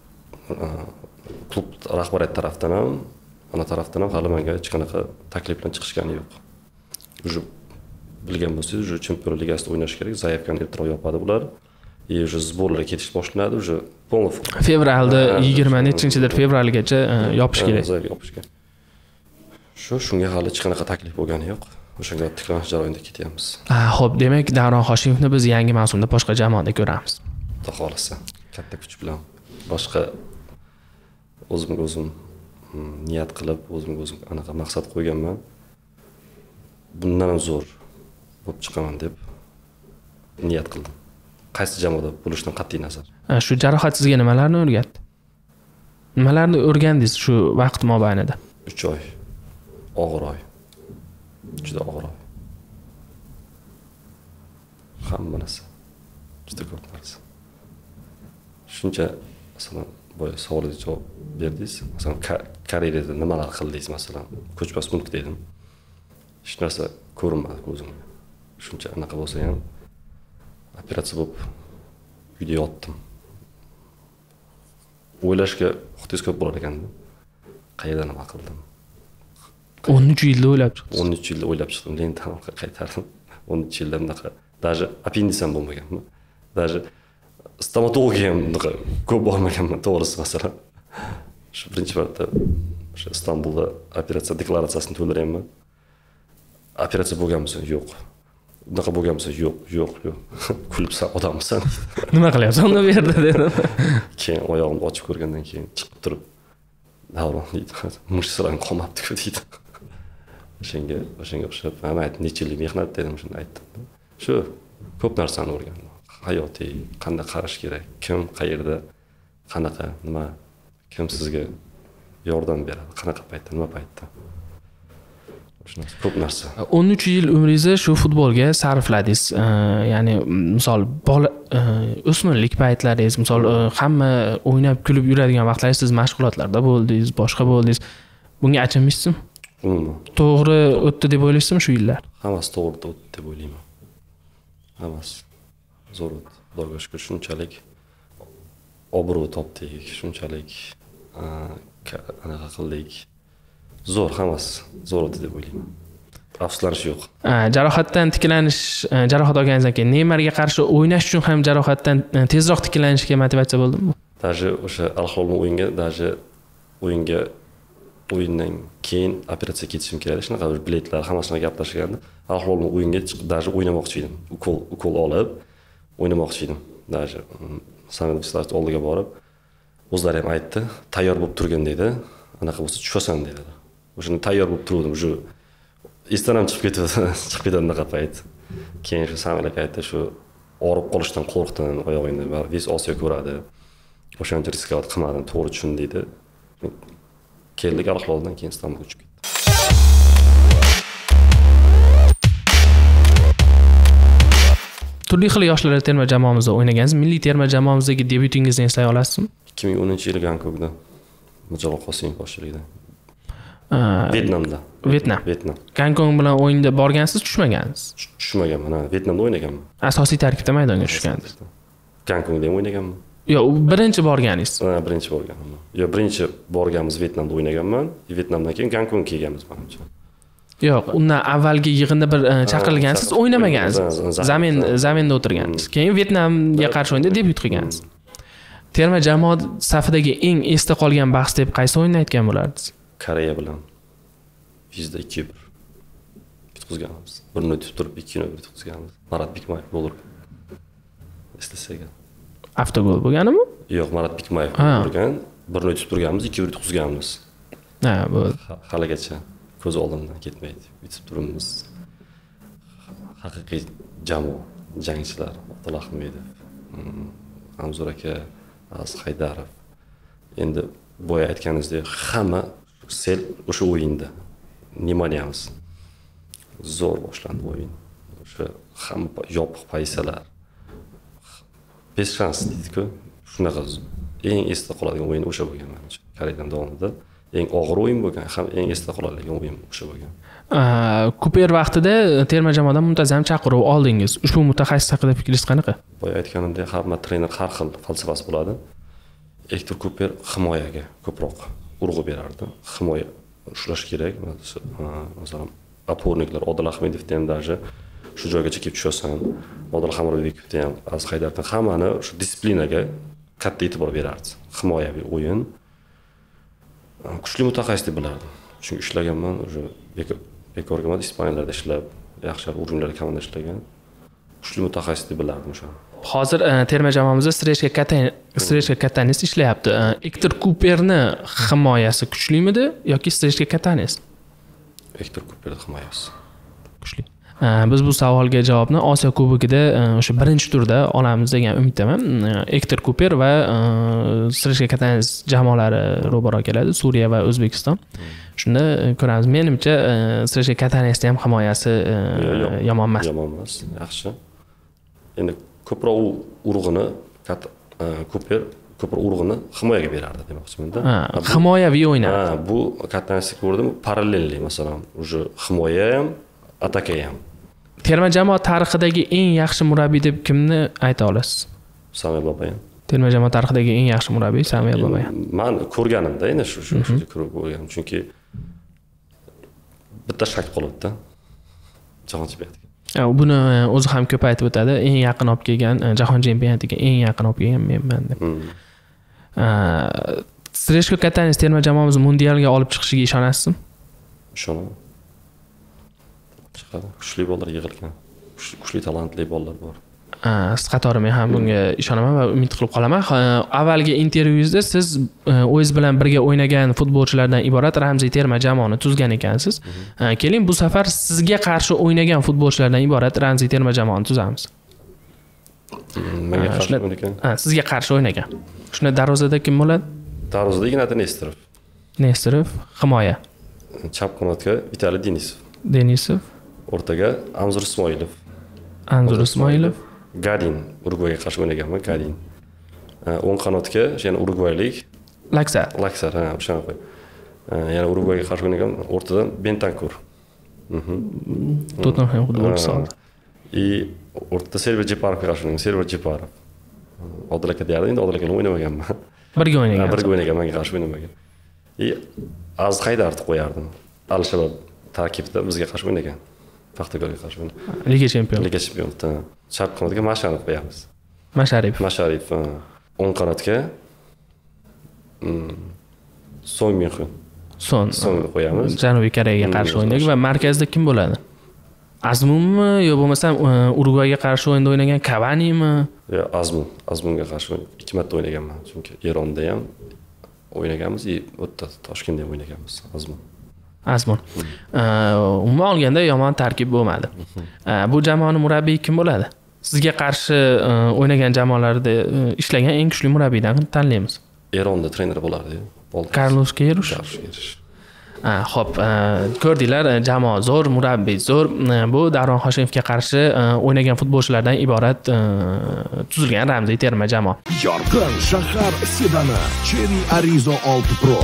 [SPEAKER 2] klub rahbariyati tarafdan ham, ana tarafdan ham hali menga hech qanaqa taklif bilan chiqishgani yo'q. Uje bilgan bo'lsangiz, uje Chempionlar Ligasida o'ynash kerak, zaявkani ertaroq yopadi bular. и уже сборlar ketish boshlanadi, уже полный
[SPEAKER 1] fevralda yigirma nechinchidir fevralgacha yopish kerak.
[SPEAKER 2] Yopish kerak. Shu shunga hali hech qanaqa taklif bo'lgani yo'q. O'shanga tiklanish jarayonida ketyapmiz.
[SPEAKER 1] Ha, xo'p, demak Davron Hoshimovni biz yangi mavsumda boshqa jamoada ko'ramiz.
[SPEAKER 2] Xudo xolasa, katta kuch bilan boshqa o'zimga o'zim niyat qilib, o'zimga o'zim anaqa maqsad qo'yganman. Bundan ham zo'r bo'lib chiqaman deb niyat qildim. Qaysi jamoada bo'lishdan qat'iy nazar.
[SPEAKER 1] Shu jarohat sizga nimalarni o'rgatdi? Nimalarni o'rgandingiz shu vaqt mobaynida?
[SPEAKER 2] uch oy. Og'ir oy. Juda og'ir oy. Hamma narsa. Juda ko'p narsa. Shuncha masalan, boya savolga javob berdingiz. Masalan, karyerada nimalar qildingiz masalan? Ko'chmas punkt dedim. Hech narsa ko'rinmadi ko'zimga. Shuncha anaqa bo'lsa ham operatsiya bo'lib uyda yotdim. O'ylashga vaqtingiz ko'p bo'lar ekan. Qayerda nima qildim?
[SPEAKER 1] o'n uch yilda o'ylab chiqdim.
[SPEAKER 2] o'n uch yilda o'ylab chiqdim. Lentani qaytardim. o'n uch yilda bunaqa даже appendis ham bo'lmaganmi? Даже stomatologga ham bunaqa ko'p bormaganman, to'g'risi masalan. Shu birinchi marta o'sha Istanbulda operatsiya deklaratsiyasini to'ldirayapman. Operatsiya bo'lganmi? Yo'q. Bunaqa bo'lganmi? Yo'q, yo'q, yo'q. Kulibsan, odammisan.
[SPEAKER 1] Nima qilyapsan unda bu yerda dedim.
[SPEAKER 2] Keyin oyog'imni ochib ko'rgandan keyin chiqib turib, Davron deydi, mushsalaring qolmabdi-ku deydi. O'shanga, o'shanga o'xshab, men aytdim, necha yillik mehnat dedim, shuni aytdim. Shu ko'p narsani o'rgandim. Hayotiy, qanday qarash kerak, kim qayerda, qanaqa, nima, kim sizga yordam beradi, qanaqa paytda, nima paytda. Ko'p narsa.
[SPEAKER 1] o'n uch yil umringizni shu futbolga sarfladingiz. Ya'ni misol bola o'smirlik paytlaringiz, misol hamma o'ynab kulib yuradigan vaqtlaringiz siz mashg'ulotlarda bo'ldingiz, boshqa bo'ldingiz. Bunga achinmaysizmi?
[SPEAKER 2] Umuman.
[SPEAKER 1] To'g'ri o'tdi deb o'ylaysizmi shu yillar?
[SPEAKER 2] Hammasi to'g'ri o'tdi deb o'ylayman. Hammasi zo'r o'tdi. Xudoga shukr, shunchalik obro' topdik, shunchalik anaqa qildik. Zo'r, hammasi zo'r o'tdi deb o'ylayman. Afsuslanish yo'q.
[SPEAKER 1] Jarohatdan tiklanish, jarohat olganingizdan keyin Neymarga qarshi o'ynash uchun ham jarohatdan tezroq tiklanishga motivatsiya bo'ldimi?
[SPEAKER 2] Даже o'sha Al-Hilolning o'yinga, даже o'yinga o'yindan keyin operatsiya ketishim kerak. Shunaqa biletlar hammasini gaplashganda, Al-Hilolning o'yinga chiqib, даже o'ynamoqchi edim. Ukol, ukol olib o'ynamoqchi edim. Даже Samarqand oldiga borib, o'zlari ham aytdi, tayyor bo'lib turgan dedi. Anaqa bo'lsa tushasan dedi. O'shani tayyor bo'lib turdim, shu esdan ham chiqib ketdi, chiqib ketadi anaqa payt. Keyin shu Samarqand aytdi, shu og'rib qolishdan qo'rqdim, oyog'ingni ves Osiyo ko'radi. O'shancha riskovat qilmadim, to'g'ri tushun dedi. Keldik Al-Hiloldan keyin Istanbulga uchib ketdim.
[SPEAKER 1] Turli xil yoshlar terma jamoamizda o'ynagansiz. Milliy terma jamoamizdagi debyutingizni eslay olasizmi?
[SPEAKER 2] ikki ming o'ninchi yil Gonkongda Mirjalol Qosimov boshchiligida. Vyetnamda.
[SPEAKER 1] Vyetnam.
[SPEAKER 2] Vyetnam.
[SPEAKER 1] Gonkong bilan o'yinda borgansiz, tushmagansiz?
[SPEAKER 2] Tushmaganman, ha, Vyetnamda o'ynaganman.
[SPEAKER 1] Asosiy tarkibda maydonga tushgansiz.
[SPEAKER 2] Gonkongda ham o'ynaganman.
[SPEAKER 1] Yo'q, birinchi borganingiz.
[SPEAKER 2] Ha, birinchi borganman. Yo'q, birinchi borganimiz Vyetnamda o'ynaganman. Vyetnamdan keyin Gonkongga kelganmiz menimcha.
[SPEAKER 1] Yo'q, undan avvalgi yig'inda bir chaqirilgansiz, o'ynamagansiz. Zamin zaminda o'tirgansiz. Keyin Vyetnamga qarshi o'yinda debyut qilgansiz. Terma jamoa safidagi eng esda qolgan bahs deb qaysi o'yinni aytgan bo'lardingiz?
[SPEAKER 2] Koreya bilan yuzda ikki bir yutqizganmiz. birini yutib turib ikkini yutqizganmiz. Marat Bikmayev bo'lib eslasak.
[SPEAKER 1] Avtogol bo'lganimi?
[SPEAKER 2] Yo'q, Marat Bikmayev urgan, birini yutib turganmiz, ikki bir yutqizganmiz.
[SPEAKER 1] Ha, bo'ldi.
[SPEAKER 2] Haligacha ko'z oldimdan ketmaydi. Yutib turibmiz. Haqiqiy jamoa, jangchilar, Abdulla Ahmedov, Anzur aka, Az Haydarov. Endi boya aytganingizdek, hamma sel o'sha o'yinda. Nimaniyamiz. Zo'r boshlandi o'yin. O'sha hamma yopiq pozitsiyalar. besh shans deydi-ku. Shunaqa eng esda qoladigan o'yin o'sha bo'lgan menimcha. Koreyadan davomida eng og'ir o'yin bo'lgan, ham eng esda qoladigan o'yin o'sha bo'lgan.
[SPEAKER 1] Kuper vaqtida terma jamoadan muntazam chaqiruv oldingiz. Ushbu mutaxassis haqida fikringiz qanaqa?
[SPEAKER 2] Boya aytganimdek, hamma trener har xil falsafasi bo'ladi. Ektor Kuper himoyaga ko'proq urg'u berardi. Himoya ushlash kerak. Masalan, oporniklar Odil Ahmedovdan даже shu joygacha kelib tushasan. Odil Xamirbekov ham, Aziz Haydarovdan hammani shu disiplinaga katta e'tibor berardi. Himoyaviy o'yin. Kuchli mutaxassis deb bilardim. Chunki ishlaganman, o'sha bekorga emas, Ispaniyalarda ishlab, yaxshi hujumlar komandada ishlagan. Kuchli mutaxassis deb bilardim o'sha.
[SPEAKER 1] Hozir terma jamoamizda Streshka Katanis, Streshka Katanis ishlayapti. Ektor Kuperni himoyasi kuchlimidi yoki Streshka Katanis?
[SPEAKER 2] Ektor Kuperning himoyasi
[SPEAKER 1] kuchli. Biz bu savolga javobni Osiyo Kubogida o'sha birinchi turda olamiz degan umiddaman. Ektor Kuper va Streshka Katanis jamoalari ro'baro keladi, Suriya va O'zbekiston. Shunda ko'ramiz. Menimcha Streshka Katanisning ham himoyasi yomon emas.
[SPEAKER 2] Yomon emas, yaxshi. Endi ko'proq urg'ini Kuper ko'proq urg'ini himoyaga berardi demoqchiman-da.
[SPEAKER 1] Himoyaviy o'ynadi.
[SPEAKER 2] Ha, bu Katanisni ko'rdim, parallelli, masalan, o'sha himoya ham, ataka ham.
[SPEAKER 1] Terma jamoa tarixidagi eng yaxshi murabbiy deb kimni ayta olasiz?
[SPEAKER 2] Samvel Babayan.
[SPEAKER 1] Terma jamoa tarixidagi eng yaxshi murabbiy Samvel Babayan.
[SPEAKER 2] Men ko'rganimda, endi shu shu ko'rib ko'rganim, chunki bitta shart qolibdi. Jahon chempionatiga.
[SPEAKER 1] Buni o'zi ham ko'p aytib o'tadi. Eng yaqin olib kelgan jahon chempionatiga eng yaqin olib kelgan menman deb. Streshka Katanis terma jamoamizni mundialga olib chiqishiga ishonasizmi?
[SPEAKER 2] Ishonaman. Chiqadi. Kuchli bolalar yig'ilgan. Kuchli talantli bolalar bor.
[SPEAKER 1] Siz qatori men ham bunga ishonaman va umid qilib qolaman. Avvalgi intervyungizda siz o'zingiz bilan birga o'ynagan futbolchilardan iborat ramziy terma jamoani tuzgan ekansiz. Keling, bu safar sizga qarshi o'ynagan futbolchilardan iborat ramziy terma jamoani tuzamiz.
[SPEAKER 2] Menga qarshi o'ynagan?
[SPEAKER 1] Ha, sizga qarshi o'ynagan. Shunda darvozada kim bo'ladi?
[SPEAKER 2] Darvozada Ignatiy Nestorov.
[SPEAKER 1] Nestorov, himoya.
[SPEAKER 2] Chap qanotga Vitaliy Denisov.
[SPEAKER 1] Denisov.
[SPEAKER 2] O'rtaga Anzur Ismoilov.
[SPEAKER 1] Anzur Ismoilov.
[SPEAKER 2] Gadin, Urugvayga qarshi o'ynaganman, Gadin. O'ng qanotga yana urugvaylik
[SPEAKER 1] Laksar.
[SPEAKER 2] Laksar, ha, o'shanaqa. Yana Urugvayga qarshi o'ynagan, o'rtadan Bentancur. Mhm.
[SPEAKER 1] Tottenham futbolchisi.
[SPEAKER 2] И o'rtada Server Jeparovga qarshi o'ynagan, Server Jeparov. Odil aka deyardi, endi Odil aka o'ynamaganman.
[SPEAKER 1] Birga o'ynagan.
[SPEAKER 2] Birga o'ynagan, menga qarshi o'ynamagan. И Aziz Haydarovni qo'yardim. Al-Shabab tarkibida bizga qarshi o'ynagan. Paxtakorga qarshi o'ynagan.
[SPEAKER 1] Liga chempioni.
[SPEAKER 2] Liga chempioni. Chap qanotga Masharov qo'yamiz.
[SPEAKER 1] Masharipov.
[SPEAKER 2] Masharipov. O'ng qanotga Son Minxun.
[SPEAKER 1] Son.
[SPEAKER 2] Sonni qo'yamiz.
[SPEAKER 1] Janubiy Koreyaga qarshi o'ynagan va markazda kim bo'ladi? Azmunmi yo bo'lmasam Urugvayga qarshi o'yinda o'ynagan Kavanimi?
[SPEAKER 2] Yo, Azmun. Azmunga qarshi ikki marta o'ynaganman. Chunki Eronda ham o'ynaganmiz, va o'tda Toshkentda ham o'ynaganmiz. Azmun.
[SPEAKER 1] Azmun. Umuman olganda yomon tarkib bo'lmadi. Bu jamoaning murabbiyi kim bo'ladi? Sizga qarshi o'ynagan jamoalarda ishlagan eng kuchli murabbiydan tanlaymiz.
[SPEAKER 2] Eronda trener bo'lardi.
[SPEAKER 1] Carlos Queiroz. Xo'p, ko'rdinglar, jamoa zo'r, murabbiy zo'r. Bu Davron Hoshimovga qarshi o'ynagan futbolchilardan iborat tuzilgan ramziy terma jamoa.
[SPEAKER 3] Yorqin shahar sedani Cherry Arizo olti Pro.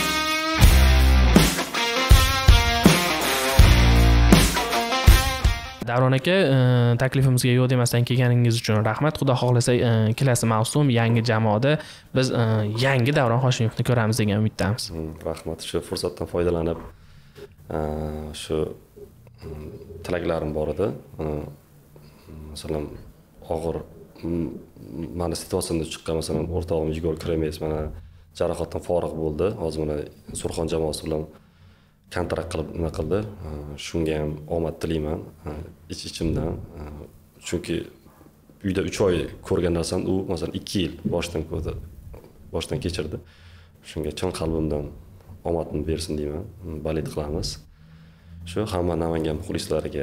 [SPEAKER 1] Davron aka, taklifimizga yo'q demasdan kelganingiz uchun rahmat. Xudo xohlasa, kelasi mavsum yangi jamoada biz yangi Davron Hoshimovni ko'ramiz degan umiddamiz.
[SPEAKER 2] Rahmat. Shu fursatdan foydalanib, shu tilaklarim bor edi. Masalan, og'ir mana situatsiyada chiqqan, masalan, o'rtog'im Igor Kremes mana jarohatdan forig' bo'ldi. Hozir mana Surxon jamoasi bilan kontrakt qilib nima qildi. Shunga ham omad tilayman ich-ichimdan. Chunki uyda uch oy ko'rgan narsam u masalan ikki yil boshdan ko'rdi, boshdan kechirdi. Shunga chin qalbimdan omadini bersin deyman. Balet qilamiz. Shu hamma Namangan muxlislariga.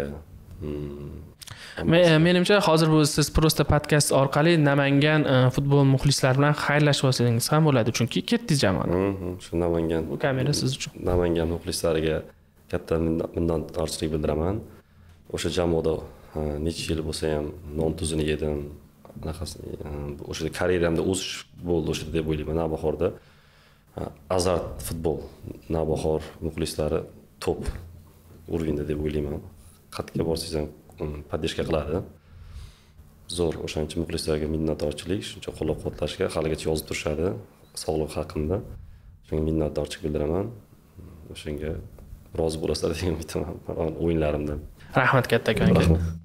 [SPEAKER 1] Menimcha hozir bu siz Prosta podkast orqali Namangan futbol muxlislari bilan xayrlashib olsangiz ham bo'ladi, chunki ketdingiz jamoadan.
[SPEAKER 2] Shu Namangan.
[SPEAKER 1] Bu kamera siz uchun.
[SPEAKER 2] Namangan muxlislariga katta minnatdorchilik bildiraman. O'sha jamoada necha yil bo'lsa ham non tuzini yedim. Anaqasi o'sha karyeramda o'sish bo'ldi o'sha deb o'ylayman. Navbahorda azart futbol Navbahor muxlislari top urovenda deb o'ylayman. Qayerga borsangiz ham podдержка qiladi. Zo'r, o'shancha muxlislarga minnatdorchilik, shuncha qo'llab-quvvatlashga haligacha yozib turishadi sog'liq haqida. Shunga minnatdorchilik bildiraman. O'shanga rozi bo'lasizlar degan umidaman o'yinlarimdan.
[SPEAKER 1] Rahmat kattakon.